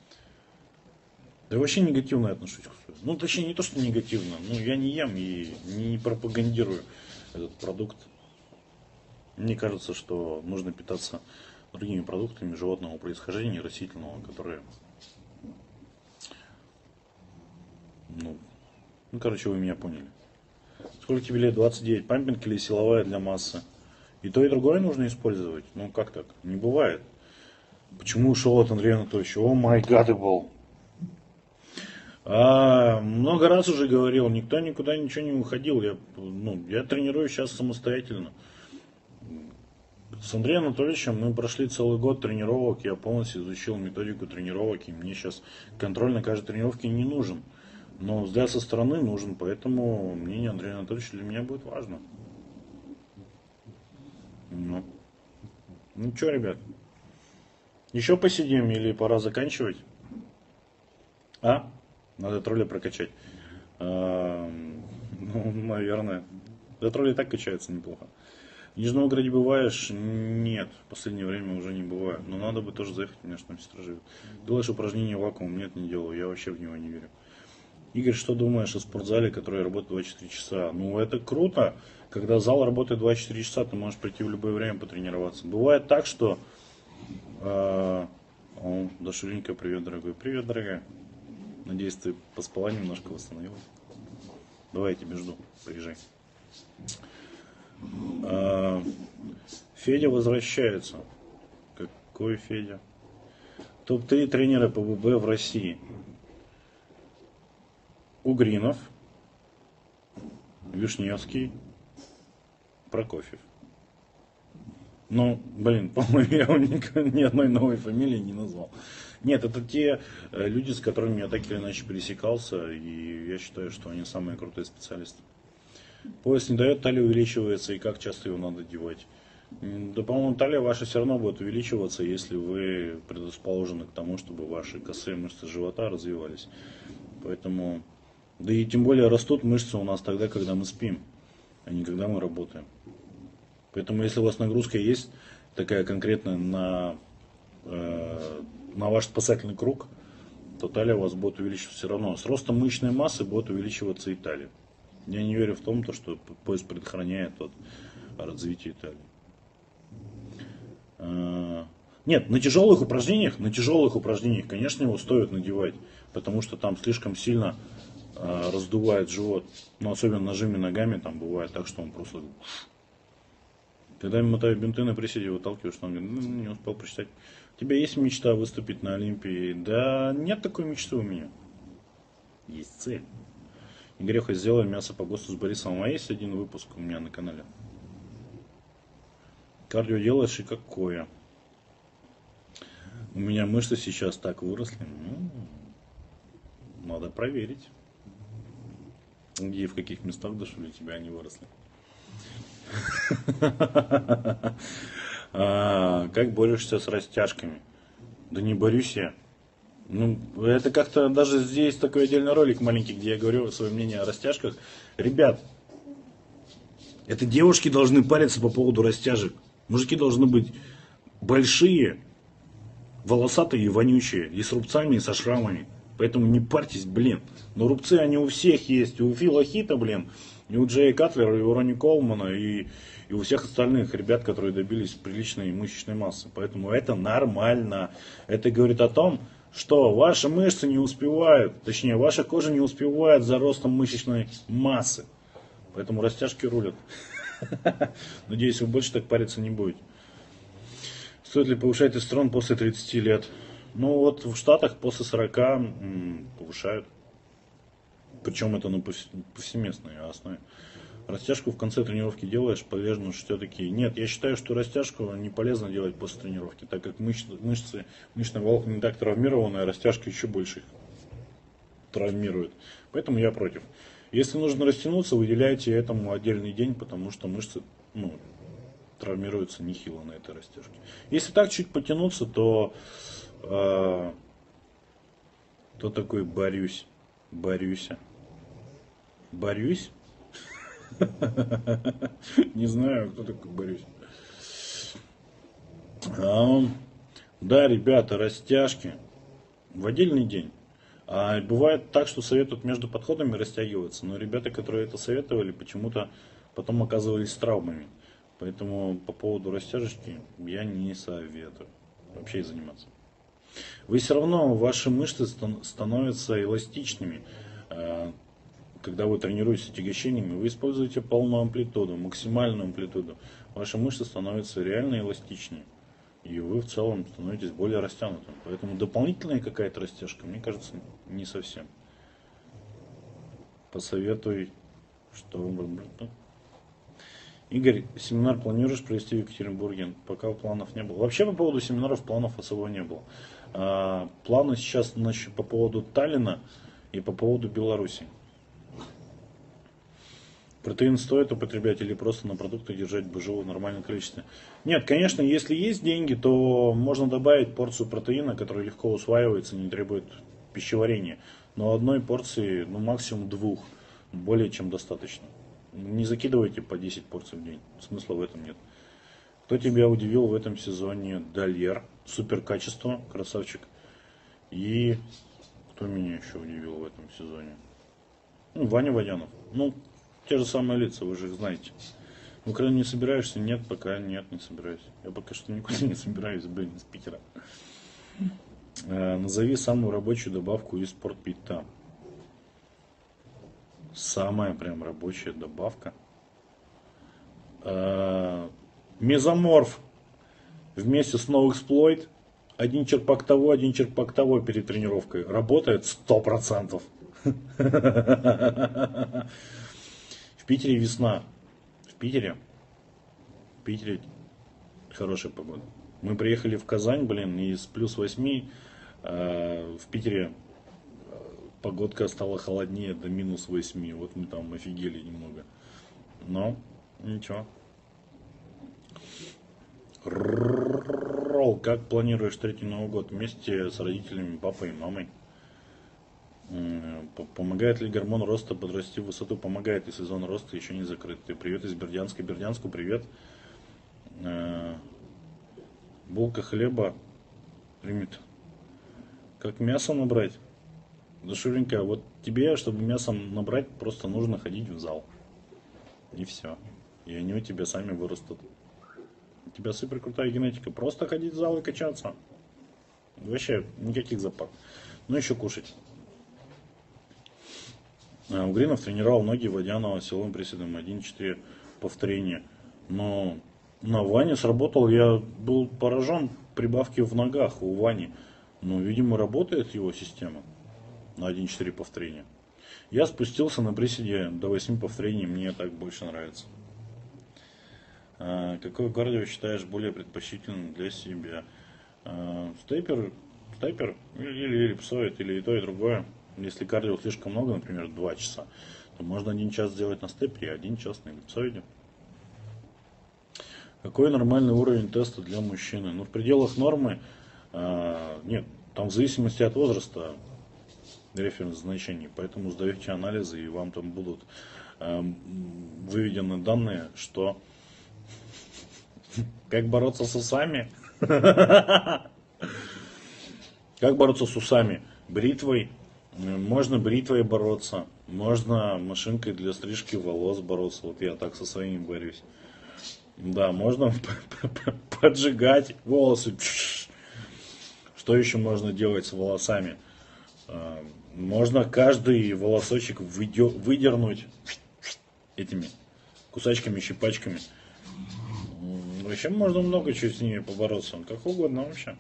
Да я вообще негативно отношусь к сое. Ну, точнее, не то, что негативно. Ну, я не ем и не пропагандирую этот продукт. Мне кажется, что нужно питаться другими продуктами животного происхождения, растительного, которые... Ну, ну, короче, вы меня поняли. Сколько тебе лет? двадцать девять. Пампинг или силовая для массы? И то, и другое нужно использовать. Ну, как так? Не бывает. Почему ушел от Андрея Анатольевича? О май гадебл. А, много раз уже говорил, никто никуда ничего не уходил. Я, ну, я тренирую сейчас самостоятельно. С Андреем Анатольевичем мы прошли целый год тренировок. Я полностью изучил методику тренировок. И мне сейчас контроль на каждой тренировке не нужен. Но взгляд со стороны нужен, поэтому мнение Андрея Анатольевича для меня будет важно. Ну, ну что, ребят, еще посидим или пора заканчивать? А? Надо тролля прокачать. А, ну, наверное. Да тролли и так качается неплохо. В Нижнем Новгороде бываешь? Нет, в последнее время уже не бываю. Но надо бы тоже заехать, у меня же там сестра живет. Делаешь упражнения в вакуум? Нет, не делаю, я вообще в него не верю. Игорь, что думаешь о спортзале, который работает двадцать четыре часа? Ну, это круто. Когда зал работает двадцать четыре часа, ты можешь прийти в любое время потренироваться. Бывает так, что... Э, о, Дашуленька, привет, дорогой. Привет, дорогая. Надеюсь, ты поспала немножко, восстановилась. Давай, я тебя жду. Приезжай. Э, Федя возвращается. Какой Федя? топ три тренера по бэ бэ в России. Угринов, Вишневский, Прокофьев. Ну, блин, по-моему, я вам ни, ни одной новой фамилии не назвал. Нет, это те э, люди, с которыми я так или иначе пересекался, и я считаю, что они самые крутые специалисты. Пояс не дает, талия увеличивается, и как часто его надо девать? Да, по-моему, талия ваша все равно будет увеличиваться, если вы предрасположены к тому, чтобы ваши косые мышцы живота развивались. Поэтому... Да и тем более растут мышцы у нас тогда, когда мы спим, а не когда мы работаем. Поэтому если у вас нагрузка есть такая конкретная на э, на ваш спасательный круг, то талия у вас будет увеличиваться все равно. С ростом мышечной массы будет увеличиваться и талия. Я не верю в том, что пояс предохраняет от развития талии. Нет, на тяжелых упражнениях, на тяжелых упражнениях, конечно, его стоит надевать, потому что там слишком сильно э, раздувает живот. Но особенно нажими ногами, там бывает так, что он просто... Когда я мотаю бинты на приседе, выталкиваешь, он говорит, ну, не успел прочитать. У тебя есть мечта выступить на Олимпии? Да нет такой мечты у меня. Есть цель. Игореха, сделай мясо по ГОСТу с Борисовым. А есть один выпуск у меня на канале. Кардио делаешь и какое? У меня мышцы сейчас так выросли. Ну, надо проверить. Где и в каких местах дошли у тебя они выросли. А, как борешься с растяжками? Да не борюсь я. Ну, это как-то даже здесь такой отдельный ролик маленький, где я говорю свое мнение о растяжках. Ребят, это девушки должны париться по поводу растяжек. Мужики должны быть большие, волосатые и вонючие, и с рубцами, и со шрамами. Поэтому не парьтесь, блин. Но рубцы они у всех есть. И у Фила Хита, блин, и у Джея Катлера, и у Ронни Колмана, и, и у всех остальных ребят, которые добились приличной мышечной массы. Поэтому это нормально. Это говорит о том, что ваши мышцы не успевают, точнее, ваша кожа не успевает за ростом мышечной массы. Поэтому растяжки рулят. Надеюсь, вы больше так париться не будете. Стоит ли повышать тестостерон после тридцати лет? Ну вот в Штатах после сорока м, повышают. Причем это на повсеместной основе. Растяжку в конце тренировки делаешь, полезно все-таки. Нет, я считаю, что растяжку не полезно делать после тренировки, так как мышцы, мышцы мышечные волокна не так травмированы, а растяжка еще больше их травмирует. Поэтому я против. Если нужно растянуться, выделяйте этому отдельный день, потому что мышцы ну, травмируются нехило на этой растяжке. Если так чуть потянуться, то э, то такой борюсь, борюсь, борюсь. Не знаю, кто такой борюсь. А, да, ребята, растяжки в отдельный день. А бывает так, что советуют между подходами растягиваться, но ребята, которые это советовали, почему-то потом оказывались с травмами. Поэтому по поводу растяжечки я не советую вообще заниматься. Вы все равно, ваши мышцы становятся эластичными. Когда вы тренируетесь отягощениями, вы используете полную амплитуду, максимальную амплитуду. Ваши мышцы становятся реально эластичнее. И вы в целом становитесь более растянутым. Поэтому дополнительная какая-то растяжка, мне кажется, не совсем. Посоветуй, что... Игорь, семинар планируешь провести в Екатеринбурге? Пока планов не было. Вообще по поводу семинаров планов особо не было. А, планы сейчас значит, по поводу Таллина и по поводу Беларуси. Протеин стоит употреблять или просто на продукты держать БЖО в нормальном количестве? Нет, конечно, если есть деньги, то можно добавить порцию протеина, который легко усваивается, не требует пищеварения. Но одной порции, ну максимум двух, более чем достаточно. Не закидывайте по десять порций в день, смысла в этом нет. Кто тебя удивил в этом сезоне? Дальер, супер качество, красавчик. И кто меня еще удивил в этом сезоне? Ну, Ваня Водянов. Ну, те же самые лица, вы же их знаете. В Украину не собираешься? Нет, пока нет, не собираюсь. Я пока что никуда не собираюсь, блин, из Питера. Э, назови самую рабочую добавку из спортпита. Самая прям рабочая добавка. Э, мезоморф вместе с NoExploit. Один черпак того, один черпак того перед тренировкой. Работает сто процентов. В Питере весна. В Питере. В Питере хорошая погода. Мы приехали в Казань, блин, из плюс восьми э, в Питере погодка стала холоднее до минус восьми. Вот мы там офигели немного. Но ничего. Ролл, как планируешь встретить Новый год? Вместе с родителями, папой и мамой. Помогает ли гормон роста подрасти в высоту? Помогает, и сезон роста еще не закрыт. И привет из Бердянска. Бердянску привет. Булка хлеба примет Как мясо набрать? Душевленькая, вот тебе, чтобы мясо набрать, просто нужно ходить в зал. И все. И они у тебя сами вырастут. У тебя супер крутая генетика. Просто ходить в зал и качаться. Вообще никаких запар. Ну еще кушать. А, Угринов тренировал ноги Водянова силовым приседом один-четыре повторения. Но на Ване сработал, я был поражен прибавки в ногах у Вани. Но, видимо, работает его система на один-четыре повторения. Я спустился на приседе до восьми повторений, мне так больше нравится. А, какой кардио считаешь более предпочтительным для себя? А, стейпер, стейпер или эллипсоид, или и то, и другое. Если кардио слишком много, например, два часа, то можно один час сделать на степере, а один час на эллипсоиде. Какой нормальный уровень теста для мужчины? Ну, в пределах нормы, а, нет, там в зависимости от возраста референс значений, поэтому сдавайте анализы, и вам там будут а, выведены данные, что как бороться с усами? Как бороться с усами? Бритвой. Можно бритвой бороться, можно машинкой для стрижки волос бороться. Вот я так со своими борюсь. Да, можно поджигать волосы. Что еще можно делать с волосами? Можно каждый волосочек выдернуть этими кусачками, щипачками. Вообще можно много чего с ними побороться. Как угодно вообще.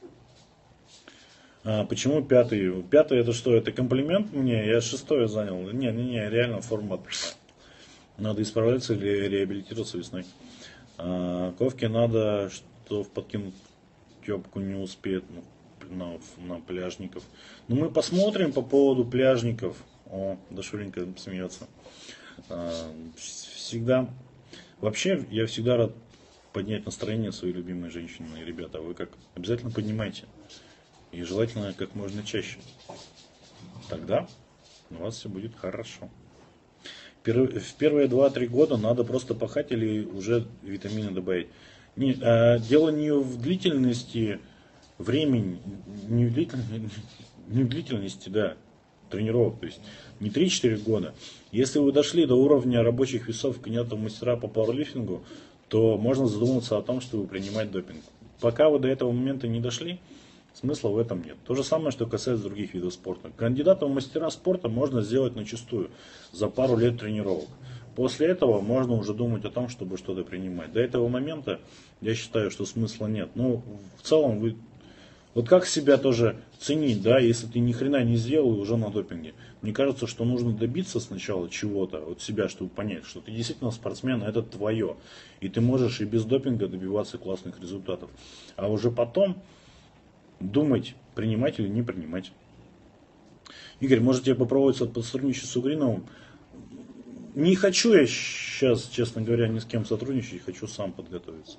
А, почему пятый? Пятый это что? Это комплимент мне? Я шестое занял. Не, не, не, реально формат. Надо исправляться или реабилитироваться весной. А, Ковке надо, что в подкинуть тёпку не успеет на, на пляжников. Ну мы посмотрим по поводу пляжников. О, Дашуленька смеется. А, всегда. Вообще, я всегда рад поднять настроение своей любимой женщины. И, ребята, вы как? Обязательно поднимайте. И желательно как можно чаще. Тогда у вас все будет хорошо. В первые два-три года надо просто пахать или уже витамины добавить. Не, а, дело не в длительности времени, не в, длитель, не в длительности, да, тренировок. То есть не три-четыре года. Если вы дошли до уровня рабочих весов кандидата в мастера по пауэрлифтингу, то можно задуматься о том, чтобы принимать допинг. Пока вы до этого момента не дошли, смысла в этом нет. То же самое, что касается других видов спорта. Кандидата в мастера спорта можно сделать начистую за пару лет тренировок. После этого можно уже думать о том, чтобы что-то принимать. До этого момента я считаю, что смысла нет. Но в целом вы... Вот как себя тоже ценить, да, если ты ни хрена не сделал и уже на допинге. Мне кажется, что нужно добиться сначала чего-то от себя, чтобы понять, что ты действительно спортсмен, это твое. И ты можешь и без допинга добиваться классных результатов. А уже потом думать, принимать или не принимать. Игорь, можете попробовать сотрудничать с Угриновым? Не хочу я сейчас, честно говоря, ни с кем сотрудничать, хочу сам подготовиться.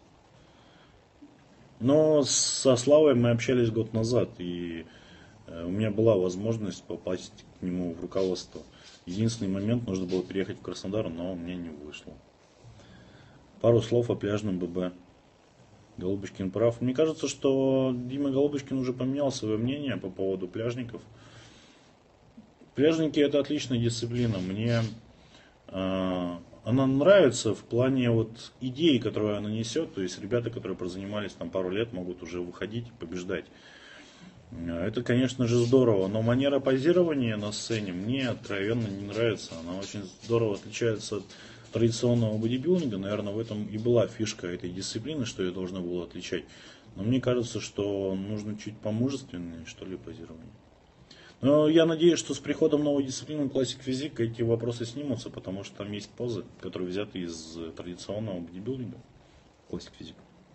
Но со Славой мы общались год назад, и у меня была возможность попасть к нему в руководство. Единственный момент, нужно было переехать в Краснодар, но у меня не вышло. Пару слов о пляжном ББ. Голубочкин прав. Мне кажется, что Дима Голубочкин уже поменял свое мнение по поводу пляжников. Пляжники это отличная дисциплина. Мне э, она нравится в плане вот идеи, которую она несет. То есть ребята, которые прозанимались там пару лет, могут уже выходить и побеждать. Это, конечно же, здорово. Но манера позирования на сцене мне откровенно не нравится. Она очень здорово отличается от традиционного бодибилдинга. Наверное, в этом и была фишка этой дисциплины, что ее должно было отличать. Но мне кажется, что нужно чуть помужественнее, что ли, позирование. Но я надеюсь, что с приходом новой дисциплины Classic Physique эти вопросы снимутся, потому что там есть позы, которые взяты из традиционного бодибилдинга. Classic Physique.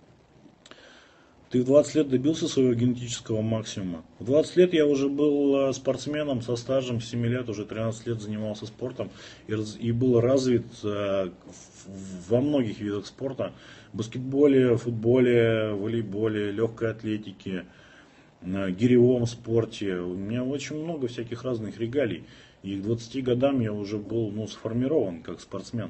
Ты в двадцать лет добился своего генетического максимума. В двадцать лет я уже был спортсменом со стажем, в семь лет, уже тринадцать лет занимался спортом и, и был развит э, во многих видах спорта. Баскетболе, футболе, волейболе, легкой атлетике, э, гиревом спорте. У меня очень много всяких разных регалий. И к двадцати годам я уже был ну, сформирован как спортсмен.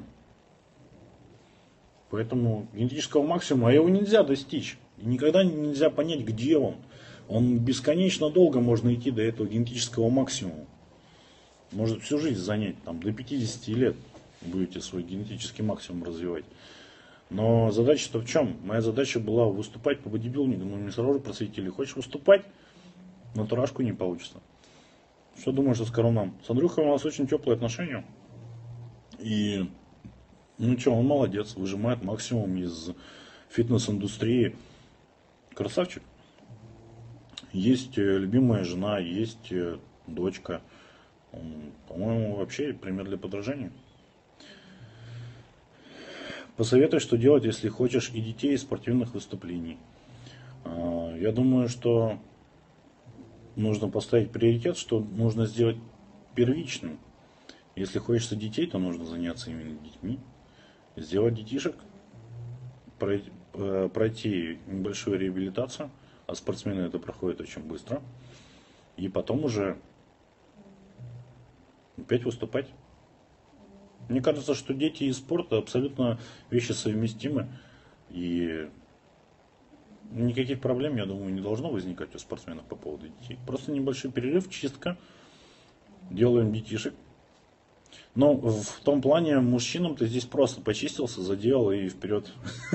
Поэтому генетического максимума, а его нельзя достичь. И никогда нельзя понять, где он. Он бесконечно долго можно идти до этого генетического максимума. Может всю жизнь занять, там, до пятидесяти лет будете свой генетический максимум развивать. Но задача-то в чем? Моя задача была выступать по бодибилдингу, но мне сразу просветили. Хочешь выступать? Натурашку не получится. Что думаешь о Скоромном? С Андрюхой у нас очень теплые отношения. И, ну что, он молодец, выжимает максимум из фитнес-индустрии. Красавчик. Есть любимая жена, есть дочка. По-моему, вообще пример для подражания. Посоветуй, что делать, если хочешь и детей, и спортивных выступлений. Я думаю, что нужно поставить приоритет, что нужно сделать первичным. Если хочется детей, то нужно заняться именно детьми. Сделать детишек, пройти небольшую реабилитацию, а спортсмены это проходит очень быстро. И потом уже опять выступать. Мне кажется, что дети и спорт абсолютно вещи совместимы. И никаких проблем, я думаю, не должно возникать у спортсменов по поводу детей. Просто небольшой перерыв, чистка. Делаем детишек. Но в том плане мужчинам ты здесь просто почистился, заделал и вперед.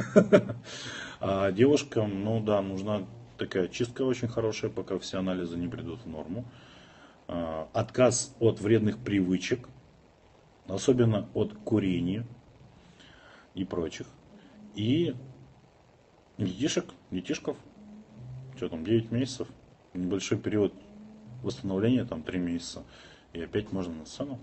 А девушкам, ну да, нужна такая чистка очень хорошая, пока все анализы не придут в норму. Отказ от вредных привычек. Особенно от курения и прочих. И детишек, детишков, что там, девять месяцев, небольшой период восстановления, там три месяца, и опять можно на сцену.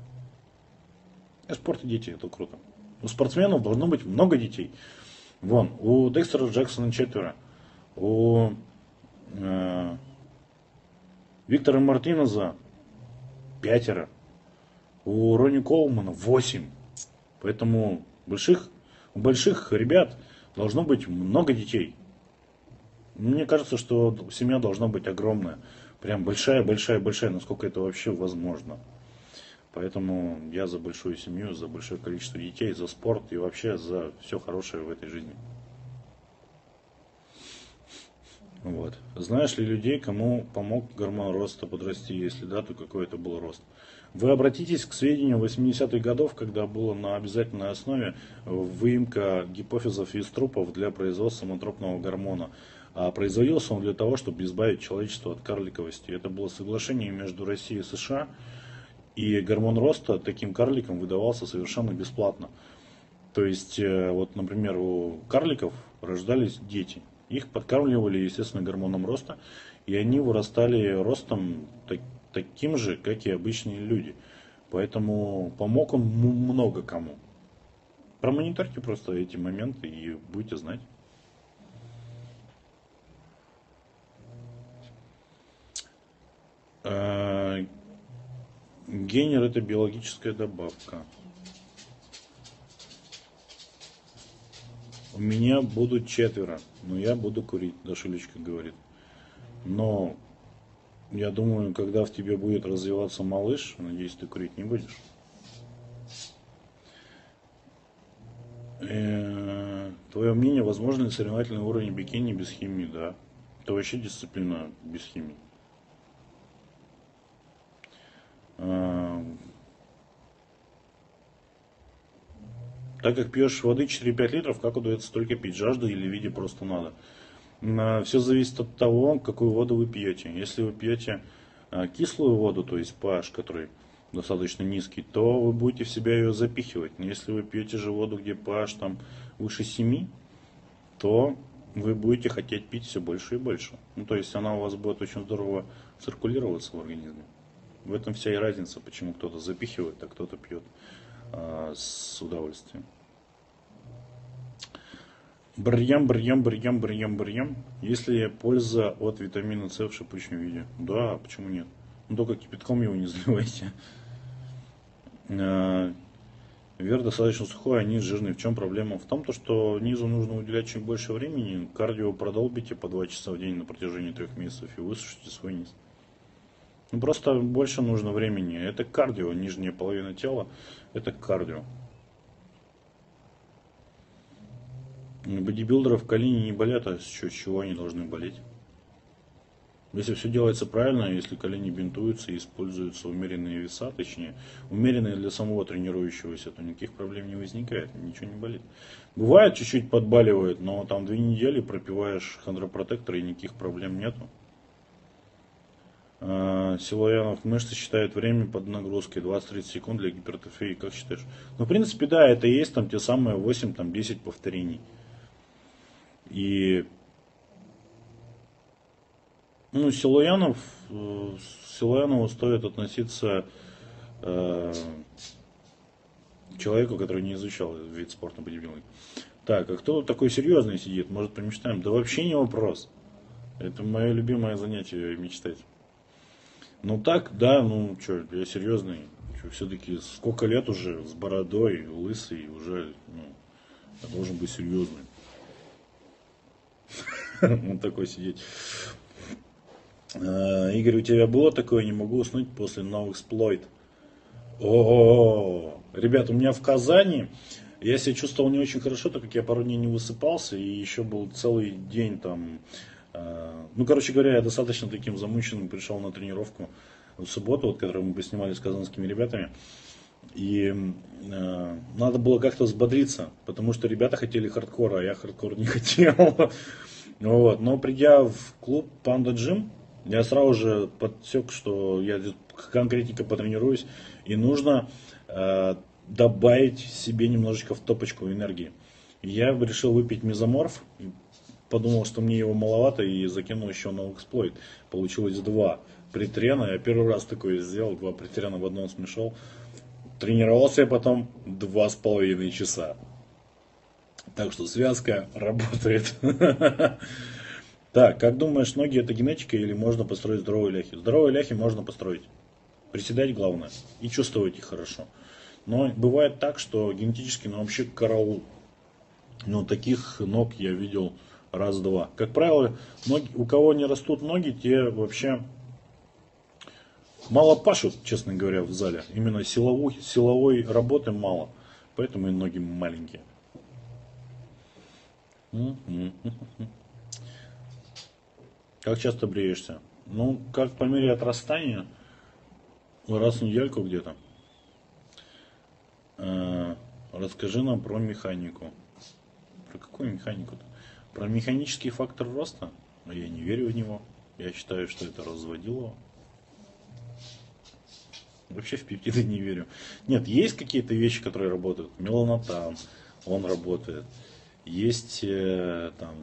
И спорт и дети, это круто. У спортсменов должно быть много детей. Вон, у Декстера Джексона четверо, у э, Виктора Мартинеза пятеро. У Ронни Коулмана восемь. Поэтому больших, у больших ребят должно быть много детей. Мне кажется, что семья должна быть огромная. Прям большая, большая, большая, насколько это вообще возможно. Поэтому я за большую семью, за большое количество детей, за спорт и вообще за все хорошее в этой жизни. Вот. Знаешь ли людей, кому помог гормон роста подрасти? Если да, то какой это был рост? Вы обратитесь к сведениям восьмидесятых годов, когда было на обязательной основе выемка гипофизов из трупов для производства мотропного гормона. А производился он для того, чтобы избавить человечество от карликовости. Это было соглашение между Россией и США. И гормон роста таким карликам выдавался совершенно бесплатно. То есть, вот, например, у карликов рождались дети. Их подкармливали, естественно, гормоном роста. И они вырастали ростом так, таким же, как и обычные люди. Поэтому помог он много кому. Промониторьте просто эти моменты и будете знать. Гейнер — это биологическая добавка. У меня будут четверо, но я буду курить, Дашулечка говорит. Но я думаю, когда в тебе будет развиваться малыш, надеюсь, ты курить не будешь. Э-э- твое мнение, возможно ли соревновательный уровень бикини без химии? Да. Это вообще дисциплина без химии. Так как пьешь воды четыре-пять литров, как удается столько пить? Жажда или виде просто надо? Все зависит от того, какую воду вы пьете. Если вы пьете кислую воду, то есть pH, который достаточно низкий, то вы будете в себя ее запихивать. Но если вы пьете же воду, где pH там выше семи, то вы будете хотеть пить все больше и больше. Ну, то есть она у вас будет очень здорово циркулироваться в организме. В этом вся и разница, почему кто-то запихивает, а кто-то пьет а, с удовольствием. Брьям, брьям, брьям, брьям, брьям. Есть ли польза от витамина С в шипучем виде? Да, почему нет? Ну, только кипятком его не заливайте. А, верх достаточно сухой, а низ жирный. В чем проблема? В том, что низу нужно уделять чуть больше времени. Кардио продолбите по два часа в день на протяжении трех месяцев и высушите свой низ. Ну, просто больше нужно времени. Это кардио, нижняя половина тела. Это кардио. Бодибилдеров колени не болят, а с чего они должны болеть? Если все делается правильно, если колени бинтуются и используются умеренные веса, точнее, умеренные для самого тренирующегося, то никаких проблем не возникает, ничего не болит. Бывает, чуть-чуть подбаливает, но там две недели пропиваешь хондропротектор и никаких проблем нету. А, Силуянов, мышцы считают время под нагрузкой двадцать-тридцать секунд для гипертрофии, как считаешь? Ну, в принципе, да, это и есть там те самые восемь-десять повторений. И ну, Силуянов, э, Силуянову стоит относиться э, к человеку, который не изучал вид спорта бодибилдинг. Так, а кто такой серьезный сидит? Может, помечтаем? Да вообще не вопрос. Это мое любимое занятие мечтать. Ну так, да, ну что, я серьезный. Все-таки сколько лет уже с бородой, лысый, уже ну, я должен быть серьезный. Вот такой сидеть. Игорь, у тебя было такое, не могу уснуть после No Exploit? О, ребят, у меня в Казани, я себя чувствовал не очень хорошо, так как я пару дней не высыпался, и еще был целый день там, ну, короче говоря, я достаточно таким замученным пришел на тренировку в субботу, вот, которую мы поснимали с казанскими ребятами, и э, надо было как-то взбодриться, потому что ребята хотели хардкора, а я хардкор не хотел. Вот. Но придя в клуб Panda Gym, я сразу же подсек, что я конкретненько потренируюсь, и нужно э, добавить себе немножечко в топочку энергии. Я решил выпить мезоморф, подумал, что мне его маловато, и закинул еще на эксплойт. Получилось два притрена, я первый раз такое сделал, два притрена в одном смешал. Тренировался я потом два с половиной часа. Так что связка работает. Так, как думаешь, ноги это генетика или можно построить здоровые ляхи? Здоровые ляхи можно построить. Приседать главное. И чувствовать их хорошо. Но бывает так, что генетически, ну вообще караул. Ну таких ног я видел раз-два. Как правило, ноги, у кого не растут ноги, те вообще мало пашут, честно говоря, в зале. Именно силовой, силовой работы мало. Поэтому и ноги маленькие. Как часто бреешься? Ну, как по мере отрастания, раз в недельку где-то. Э, расскажи нам про механику. Про какую механику-то? Про механический фактор роста? Но я не верю в него. Я считаю, что это разводилово. Вообще в пептиды не верю. Нет, есть какие-то вещи, которые работают. Меланотан, он работает. Есть э, там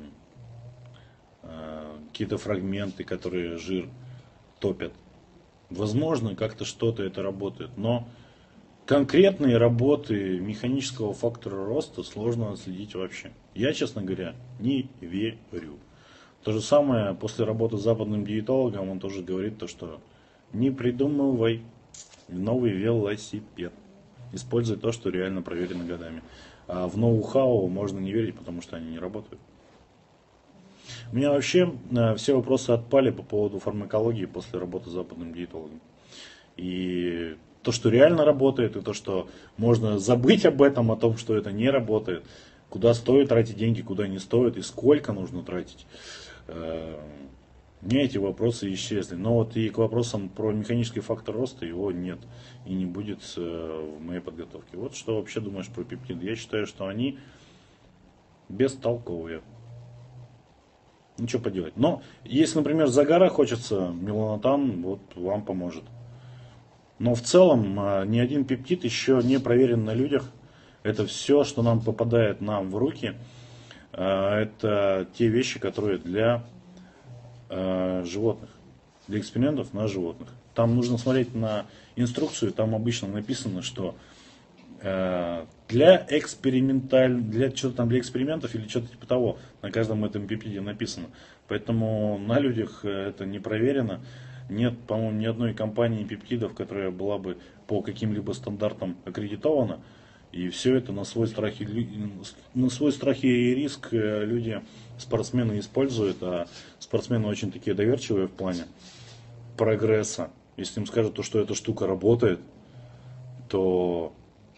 э, какие-то фрагменты, которые жир топят. Возможно, как-то что-то это работает. Но конкретные работы механического фактора роста сложно отследить вообще. Я, честно говоря, не верю. То же самое после работы с западным диетологом, он тоже говорит, то, что не придумывай новый велосипед. Используй то, что реально проверено годами. А в ноу-хау можно не верить, потому что они не работают. У меня вообще э, все вопросы отпали по поводу фармакологии после работы с западным диетологом. И то, что реально работает, и то, что можно забыть об этом, о том, что это не работает, куда стоит тратить деньги, куда не стоит, и сколько нужно тратить. Э, мне эти вопросы исчезли. Но вот и к вопросам про механический фактор роста его нет и не будет в моей подготовке. Вот что вообще думаешь про пептиды? Я считаю, что они бестолковые. Ничего поделать. Но если, например, загара хочется, меланотан вот вам поможет. Но в целом ни один пептид еще не проверен на людях. Это все, что нам попадает нам в руки. Это те вещи, которые для животных, для экспериментов на животных. Там нужно смотреть на инструкцию, там обычно написано, что э, для эксперименталь, для что-то там для экспериментов или что-то типа того, на каждом этом пептиде написано. Поэтому на людях это не проверено. Нет, по-моему, ни одной компании пептидов, которая была бы по каким-либо стандартам аккредитована. И все это на свой страх и, на свой страх и риск люди, спортсмены используют, а спортсмены очень такие доверчивые в плане прогресса. Если им скажут, что эта штука работает, то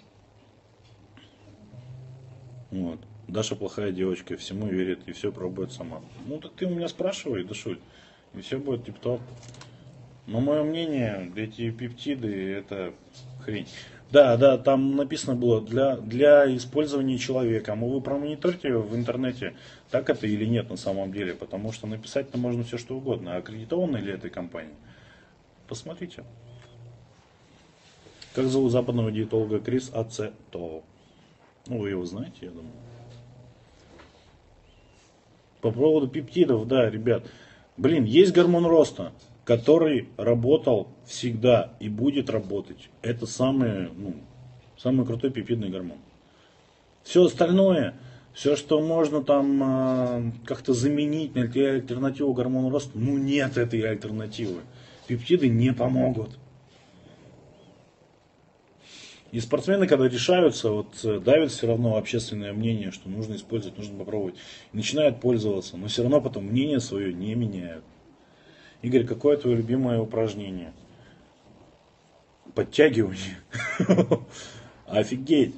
вот. Даша плохая девочка, всему верит и все пробует сама. Ну так ты у меня спрашивай, Дашуль. И все будет тип-топ. Но мое мнение, эти пептиды это хрень. Да, да, там написано было для, для использования человеком. Вы промониторите в интернете, так это или нет на самом деле. Потому что написать-то можно все что угодно. А аккредитована ли этой компания? Посмотрите. Как зовут западного диетолога Крис Ацето? Ну, вы его знаете, я думаю. По поводу пептидов, да, ребят. Блин, есть гормон роста, который работал всегда и будет работать. Это самый, ну, самый крутой пептидный гормон. Все остальное, все, что можно там э, как-то заменить, найти альтернативу гормону роста, ну нет этой альтернативы. Пептиды не помогут. И спортсмены, когда решаются, вот давит все равно общественное мнение, что нужно использовать, нужно попробовать. И начинают пользоваться, но все равно потом мнение свое не меняют. Игорь, какое твое любимое упражнение? Подтягивание. Офигеть.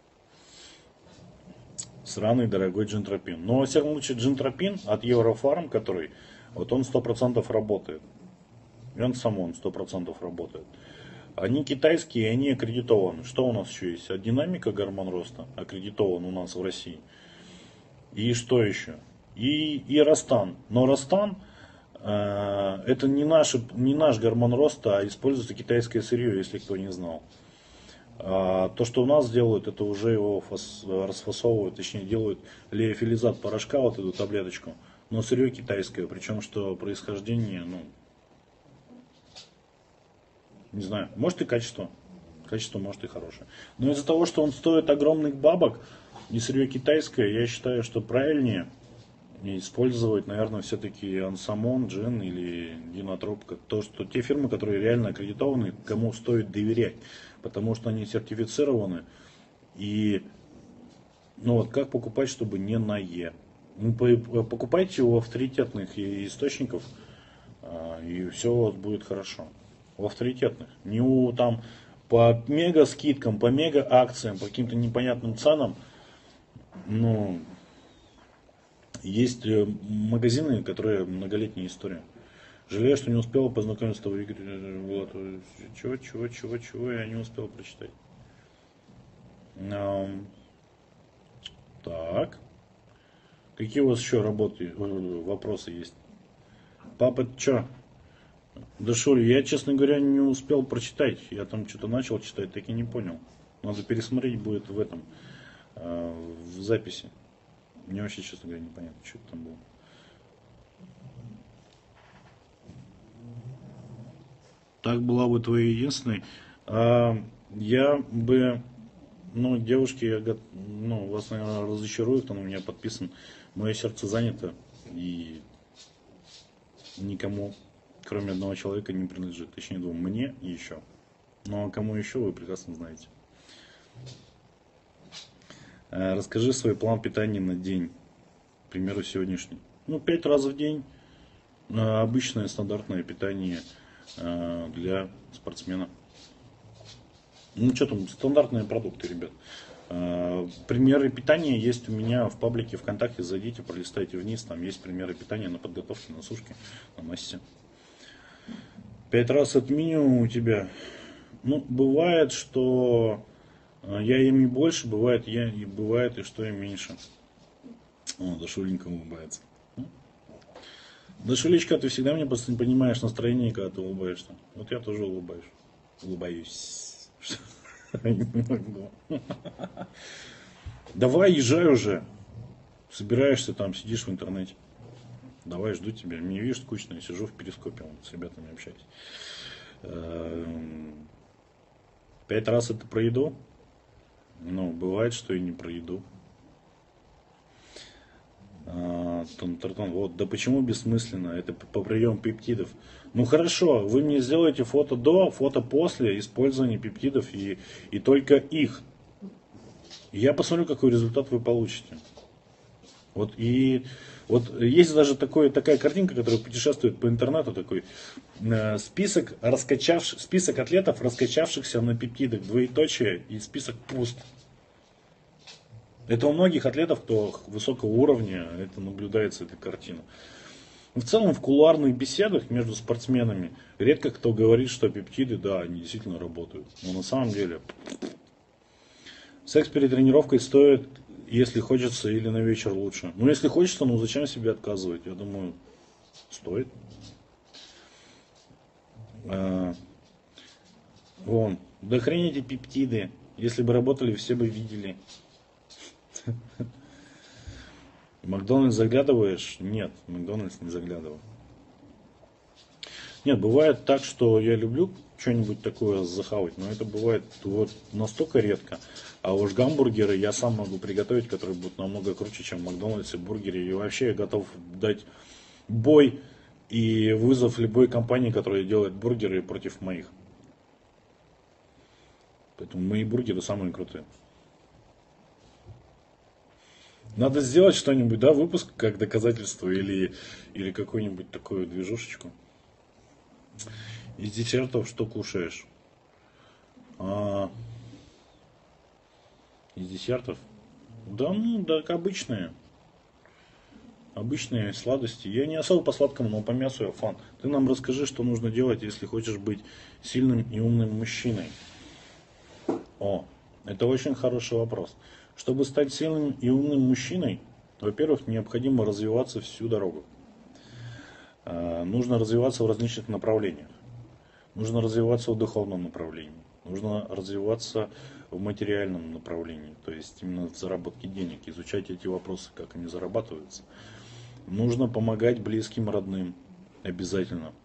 Сраный дорогой джинтропин. Но, во всяком случае, джинтропин от Еврофарм, который, вот он сто процентов работает. И он сам он сто процентов работает. Они китайские, они аккредитованы. Что у нас еще есть? А динамика гормон роста аккредитован у нас в России. И что еще? И, и Растан. Но Растан э, это не, наш, не наш гормон роста, а используется китайское сырье, если кто не знал. А то, что у нас делают, это уже его фас, расфасовывают, точнее делают леофилизат порошка, вот эту таблеточку. Но сырье китайское, причем что происхождение, ну, не знаю, может и качество. Качество может и хорошее. Но из-за того, что он стоит огромных бабок, и сырье китайское, я считаю, что правильнее использовать, наверное, все-таки ансамон, джин или динотроп. То, что те фирмы, которые реально аккредитованы, кому стоит доверять. Потому что они сертифицированы. И ну вот как покупать, чтобы не на Е? Покупайте у авторитетных источников, и все у вас будет хорошо. У авторитетных. Не у там по мега скидкам, по мега акциям, по каким-то непонятным ценам. Ну, есть магазины, которые многолетняя история. Жалею, что не успел познакомиться с тобой, Игорь. Чего, чего, чего, чего я не успел прочитать. Так. Какие у вас еще работы, вопросы есть? Папа, что? Да Шули, я, честно говоря, не успел прочитать. Я там что-то начал читать, так и не понял. Надо пересмотреть будет в этом, в записи. Мне вообще, честно говоря, непонятно, что это там было. Так была бы твоей единственной. А, я бы, ну, девушки, я, ну, вас, наверное, разочарую, кто на меня подписан. Мое сердце занято и никому, кроме одного человека, не принадлежит. Точнее, двум, мне и еще. Ну, а кому еще, вы прекрасно знаете. А, расскажи свой план питания на день. К примеру, сегодняшний. Ну, пять раз в день. А, обычное стандартное питание для спортсмена. Ну что там, стандартные продукты, ребят. Примеры питания есть у меня в паблике ВКонтакте. Зайдите, пролистайте вниз. Там есть примеры питания на подготовке, на сушке, на массе. Пять раз от минимума у тебя. Ну, бывает, что я ем и больше, бывает, я, и бывает, и что я меньше. О, да Шуленька улыбается. Да, Шулечка, ты всегда мне просто не понимаешь настроение, когда ты улыбаешься. Вот я тоже улыбаюсь. Улыбаюсь. Давай, езжай уже. Собираешься там, сидишь в интернете. Давай, жду тебя. Мне, видишь, скучно. Я сижу в перископе, вот, с ребятами общаюсь. Пять раз это про еду? Ну, бывает, что и не про еду. А, вот, да почему бессмысленно? Это по приему пептидов. Ну хорошо, вы мне сделаете фото до, фото после использования пептидов и, и только их. Я посмотрю, какой результат вы получите. Вот и вот есть даже такой, такая картинка, которая путешествует по интернету, такой э, список раскачавших, список атлетов, раскачавшихся на пептидах, двоеточие, и список пуст. Это у многих атлетов, кто высокого уровня, это наблюдается, эта картина. В целом в кулуарных беседах между спортсменами редко кто говорит, что пептиды, да, они действительно работают. Но на самом деле секс перед тренировкой стоит, если хочется, или на вечер лучше. Ну, если хочется, ну зачем себе отказывать? Я думаю, стоит. А, вон, да хрень эти пептиды. Если бы работали, все бы видели. В Макдональдс заглядываешь? Нет, в Макдональдс не заглядываю. Нет, бывает так, что я люблю что-нибудь такое захавать, но это бывает вот настолько редко. А уж гамбургеры я сам могу приготовить, которые будут намного круче, чем в Макдональдсе бургеры. И вообще я готов дать бой и вызов любой компании, которая делает бургеры против моих. Поэтому мои бургеры самые крутые. Надо сделать что-нибудь, да, выпуск как доказательство или, или какую-нибудь такую движушечку. Из десертов что кушаешь? А, из десертов? Да, ну, да, обычные. Обычные сладости. Я не особо по сладкому, но по мясу я фан. Ты нам расскажи, что нужно делать, если хочешь быть сильным и умным мужчиной. О, это очень хороший вопрос. Чтобы стать сильным и умным мужчиной, во-первых, необходимо развиваться всю дорогу. Э, нужно развиваться в различных направлениях. Нужно развиваться в духовном направлении. Нужно развиваться в материальном направлении, то есть именно в заработке денег, изучать эти вопросы, как они зарабатываются. Нужно помогать близким, родным, обязательно.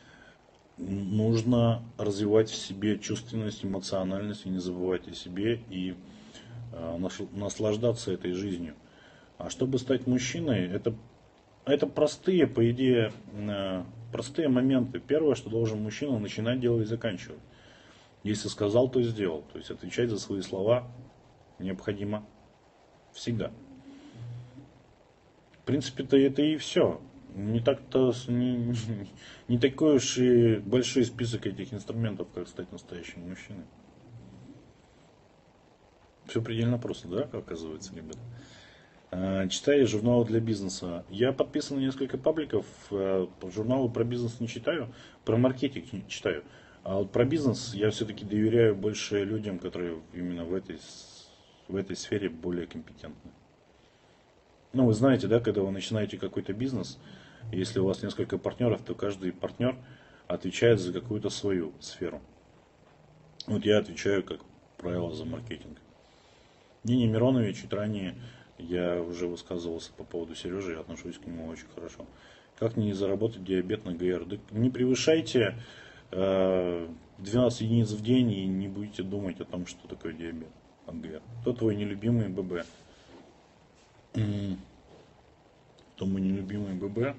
Нужно развивать в себе чувственность, эмоциональность и не забывать о себе и э, наслаждаться этой жизнью. А чтобы стать мужчиной, это, это простые, по идее, э, простые моменты. Первое, что должен мужчина начинать делать и заканчивать. Если сказал, то сделал. То есть отвечать за свои слова необходимо всегда. В принципе-то это и все. Не так-то не, не такой уж и большой список этих инструментов, как стать настоящим мужчиной. Все предельно просто, да, оказывается, ребята. А, читаю журналы для бизнеса. Я подписан на несколько пабликов. Журналы про бизнес не читаю, про маркетинг не читаю. А вот про бизнес я все-таки доверяю больше людям, которые именно в этой, в этой сфере более компетентны. Ну, вы знаете, да, когда вы начинаете какой-то бизнес, если у вас несколько партнеров, то каждый партнер отвечает за какую-то свою сферу. Вот я отвечаю, как правило, за маркетинг. Нине Миронович, чуть ранее я уже высказывался по поводу Сережи, я отношусь к нему очень хорошо. Как не заработать диабет на ГР? Да не превышайте э, двенадцать единиц в день и не будете думать о том, что такое диабет на ГР. Кто твой нелюбимый ББ? Кто мой нелюбимый ББ?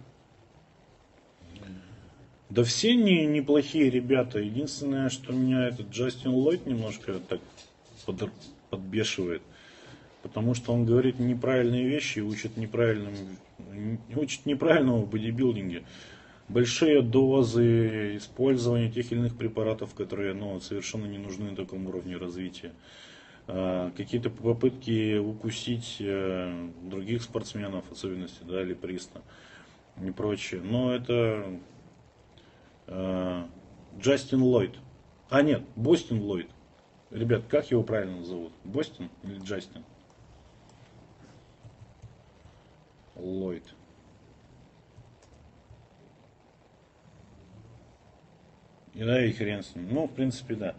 Да все не, неплохие ребята. Единственное, что меня этот Джастин Ллойд немножко так под, подбешивает. Потому что он говорит неправильные вещи и учит, неправильным, учит неправильному в бодибилдинге. Большие дозы использования тех или иных препаратов, которые ну, совершенно не нужны на таком уровне развития. Какие-то попытки укусить других спортсменов, в особенности, да, или Приста и прочее. Но это э, Джастин Ллойд. А нет, Бостин Ллойд. Ребят, как его правильно зовут? Бостин или Джастин? Ллойд. И да, и хрен с ним. Ну, в принципе, да.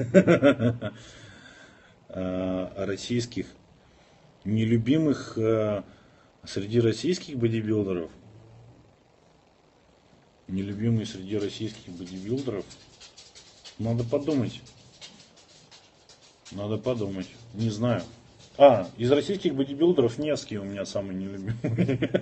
Российских нелюбимых среди российских бодибилдеров. Нелюбимый среди российских бодибилдеров. Надо подумать. Надо подумать. Не знаю. А, из российских бодибилдеров Невский у меня самый нелюбимый.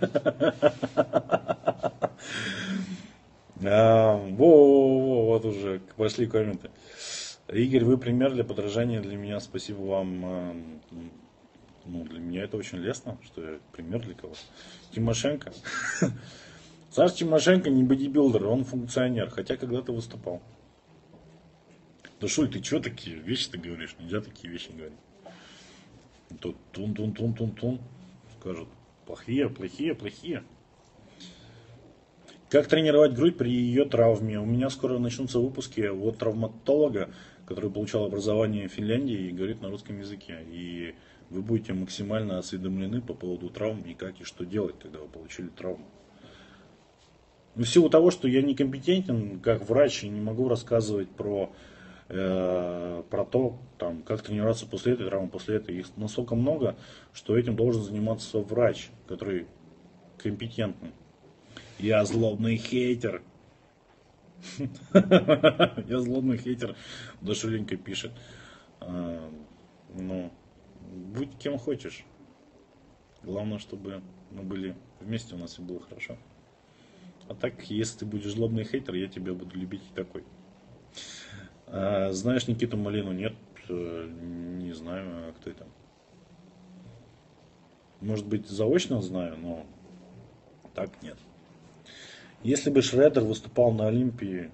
Во-во-во, вот уже пошли комменты. Игорь, вы пример для подражания для меня. Спасибо вам. Ну, для меня это очень лестно, что я пример для кого-то. Тимошенко. Саша Тимошенко не бодибилдер, он функционер, хотя когда-то выступал. Да Шуль, ты что такие вещи ты говоришь? Нельзя такие вещи говорить. Тут тун-тун-тун-тун-тун. Скажут, плохие, плохие, плохие. Как тренировать грудь при ее травме? У меня скоро начнутся выпуски от травматолога, который получал образование в Финляндии и говорит на русском языке. И вы будете максимально осведомлены по поводу травм и как и что делать, когда вы получили травму. В силу того, что я некомпетентен как врач и не могу рассказывать про, э, про то, там, как тренироваться после этой травмы, после этой. Их настолько много, что этим должен заниматься врач, который компетентный. Я злобный хейтер. Я злобный хейтер, Дашуленька пишет. Ну, будь кем хочешь. Главное, чтобы мы были вместе, у нас все было хорошо. А так, если ты будешь злобный хейтер, я тебя буду любить и такой. Знаешь Никиту Малину? Нет, не знаю, кто это. Может быть, заочно знаю, но так нет. Если бы Шредер выступал на Олимпии,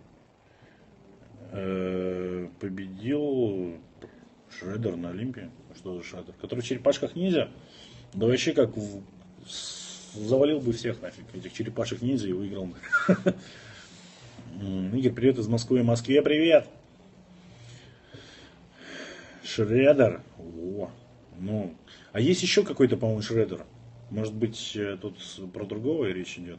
э, победил Шредер на Олимпии, что за Шредер, который в черепашках ниндзя, да вообще как в, завалил бы всех нафиг, этих черепашек ниндзя и выиграл бы. Игорь, привет из Москвы. Москве привет! Шредер. О, ну, а есть еще какой-то, по-моему, Шредер? Может быть, тут про другого речь идет?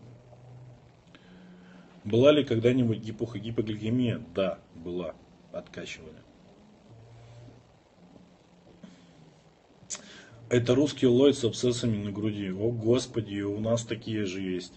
Была ли когда-нибудь гипоха, гипогликемия? Да, была. Откачивали. Это русский Ллойд с абсцессами на груди. О, господи, у нас такие же есть.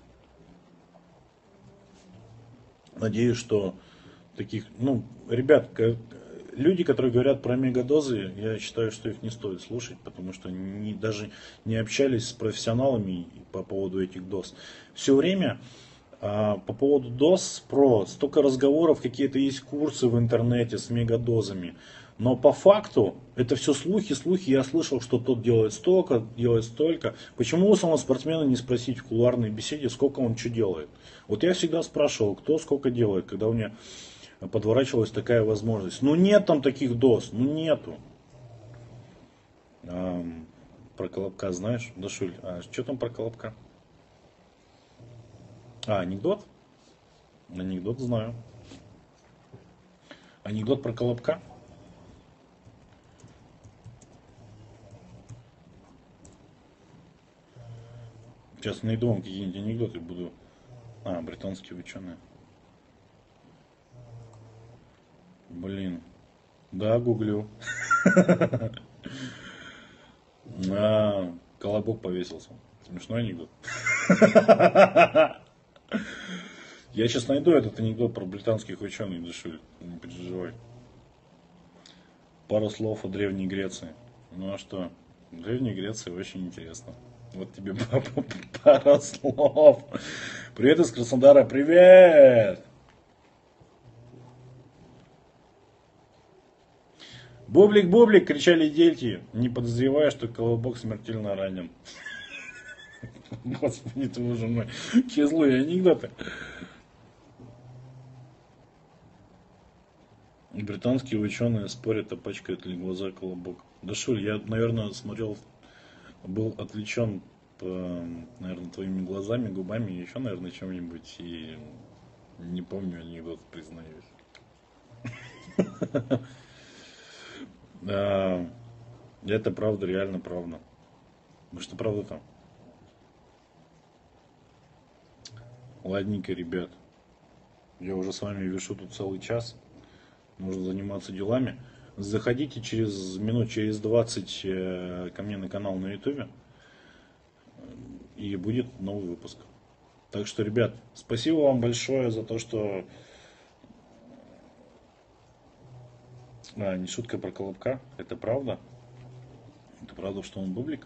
Надеюсь, что таких... Ну, ребят, люди, которые говорят про мегадозы, я считаю, что их не стоит слушать, потому что они даже не общались с профессионалами по поводу этих доз. Все время... По поводу доз про столько разговоров, какие-то есть курсы в интернете с мегадозами. Но по факту это все слухи, слухи. Я слышал, что тот делает столько, делает столько. Почему у самого спортсмена не спросить в кулуарной беседе, сколько он что делает? Вот я всегда спрашивал, кто сколько делает, когда у меня подворачивалась такая возможность. Ну нет там таких доз, ну нету. А, про Колобка знаешь, Дашуль? А что там про Колобка? А, анекдот? Анекдот знаю. Анекдот про Колобка? Сейчас найду вам какие-нибудь анекдоты, буду... А, британские ученые. Блин. Да, гуглю. А, Колобок повесился. Смешной анекдот. Я сейчас найду этот анекдот про британских ученых, Дашуль, не переживай. Пару слов о Древней Греции. Ну а что? В Древней Греции очень интересно. Вот тебе пару слов. Привет из Краснодара, привет! Бублик, бублик, кричали дети, не подозревая, что Колобок смертельно ранен. Господи, ты боже мой, какие злые анекдоты. Британские ученые спорят, опачкает ли глаза Колобок. Да Шуль, я, наверное, смотрел, был отвлечен, по, наверное, твоими глазами, губами, еще, наверное, чем-нибудь, и не помню анекдот, признаюсь. Это правда, реально правда. Ну что правда там? Ладненько, ребят. Я уже с вами вешу тут целый час. Нужно заниматься делами. Заходите через минут, через двадцать ко мне на канал на ютубе. И будет новый выпуск. Так что, ребят, спасибо вам большое за то, что... А, не шутка про Колобка. Это правда? Это правда, что он бублик?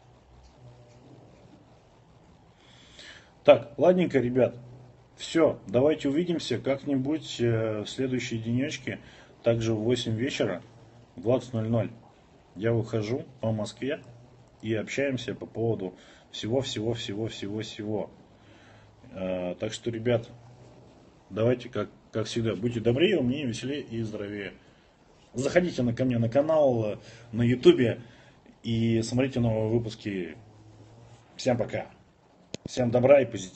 Так, ладненько, ребят. Все, давайте увидимся как-нибудь в следующие денечки. Также в восемь вечера, в двадцать ноль ноль. Я выхожу по Москве и общаемся по поводу всего-всего-всего-всего-всего. Так что, ребят, давайте, как, как всегда, будьте добрее, умнее, веселее и здоровее. Заходите на, ко мне на канал на ютубе и смотрите новые выпуски. Всем пока. Всем добра и позитива.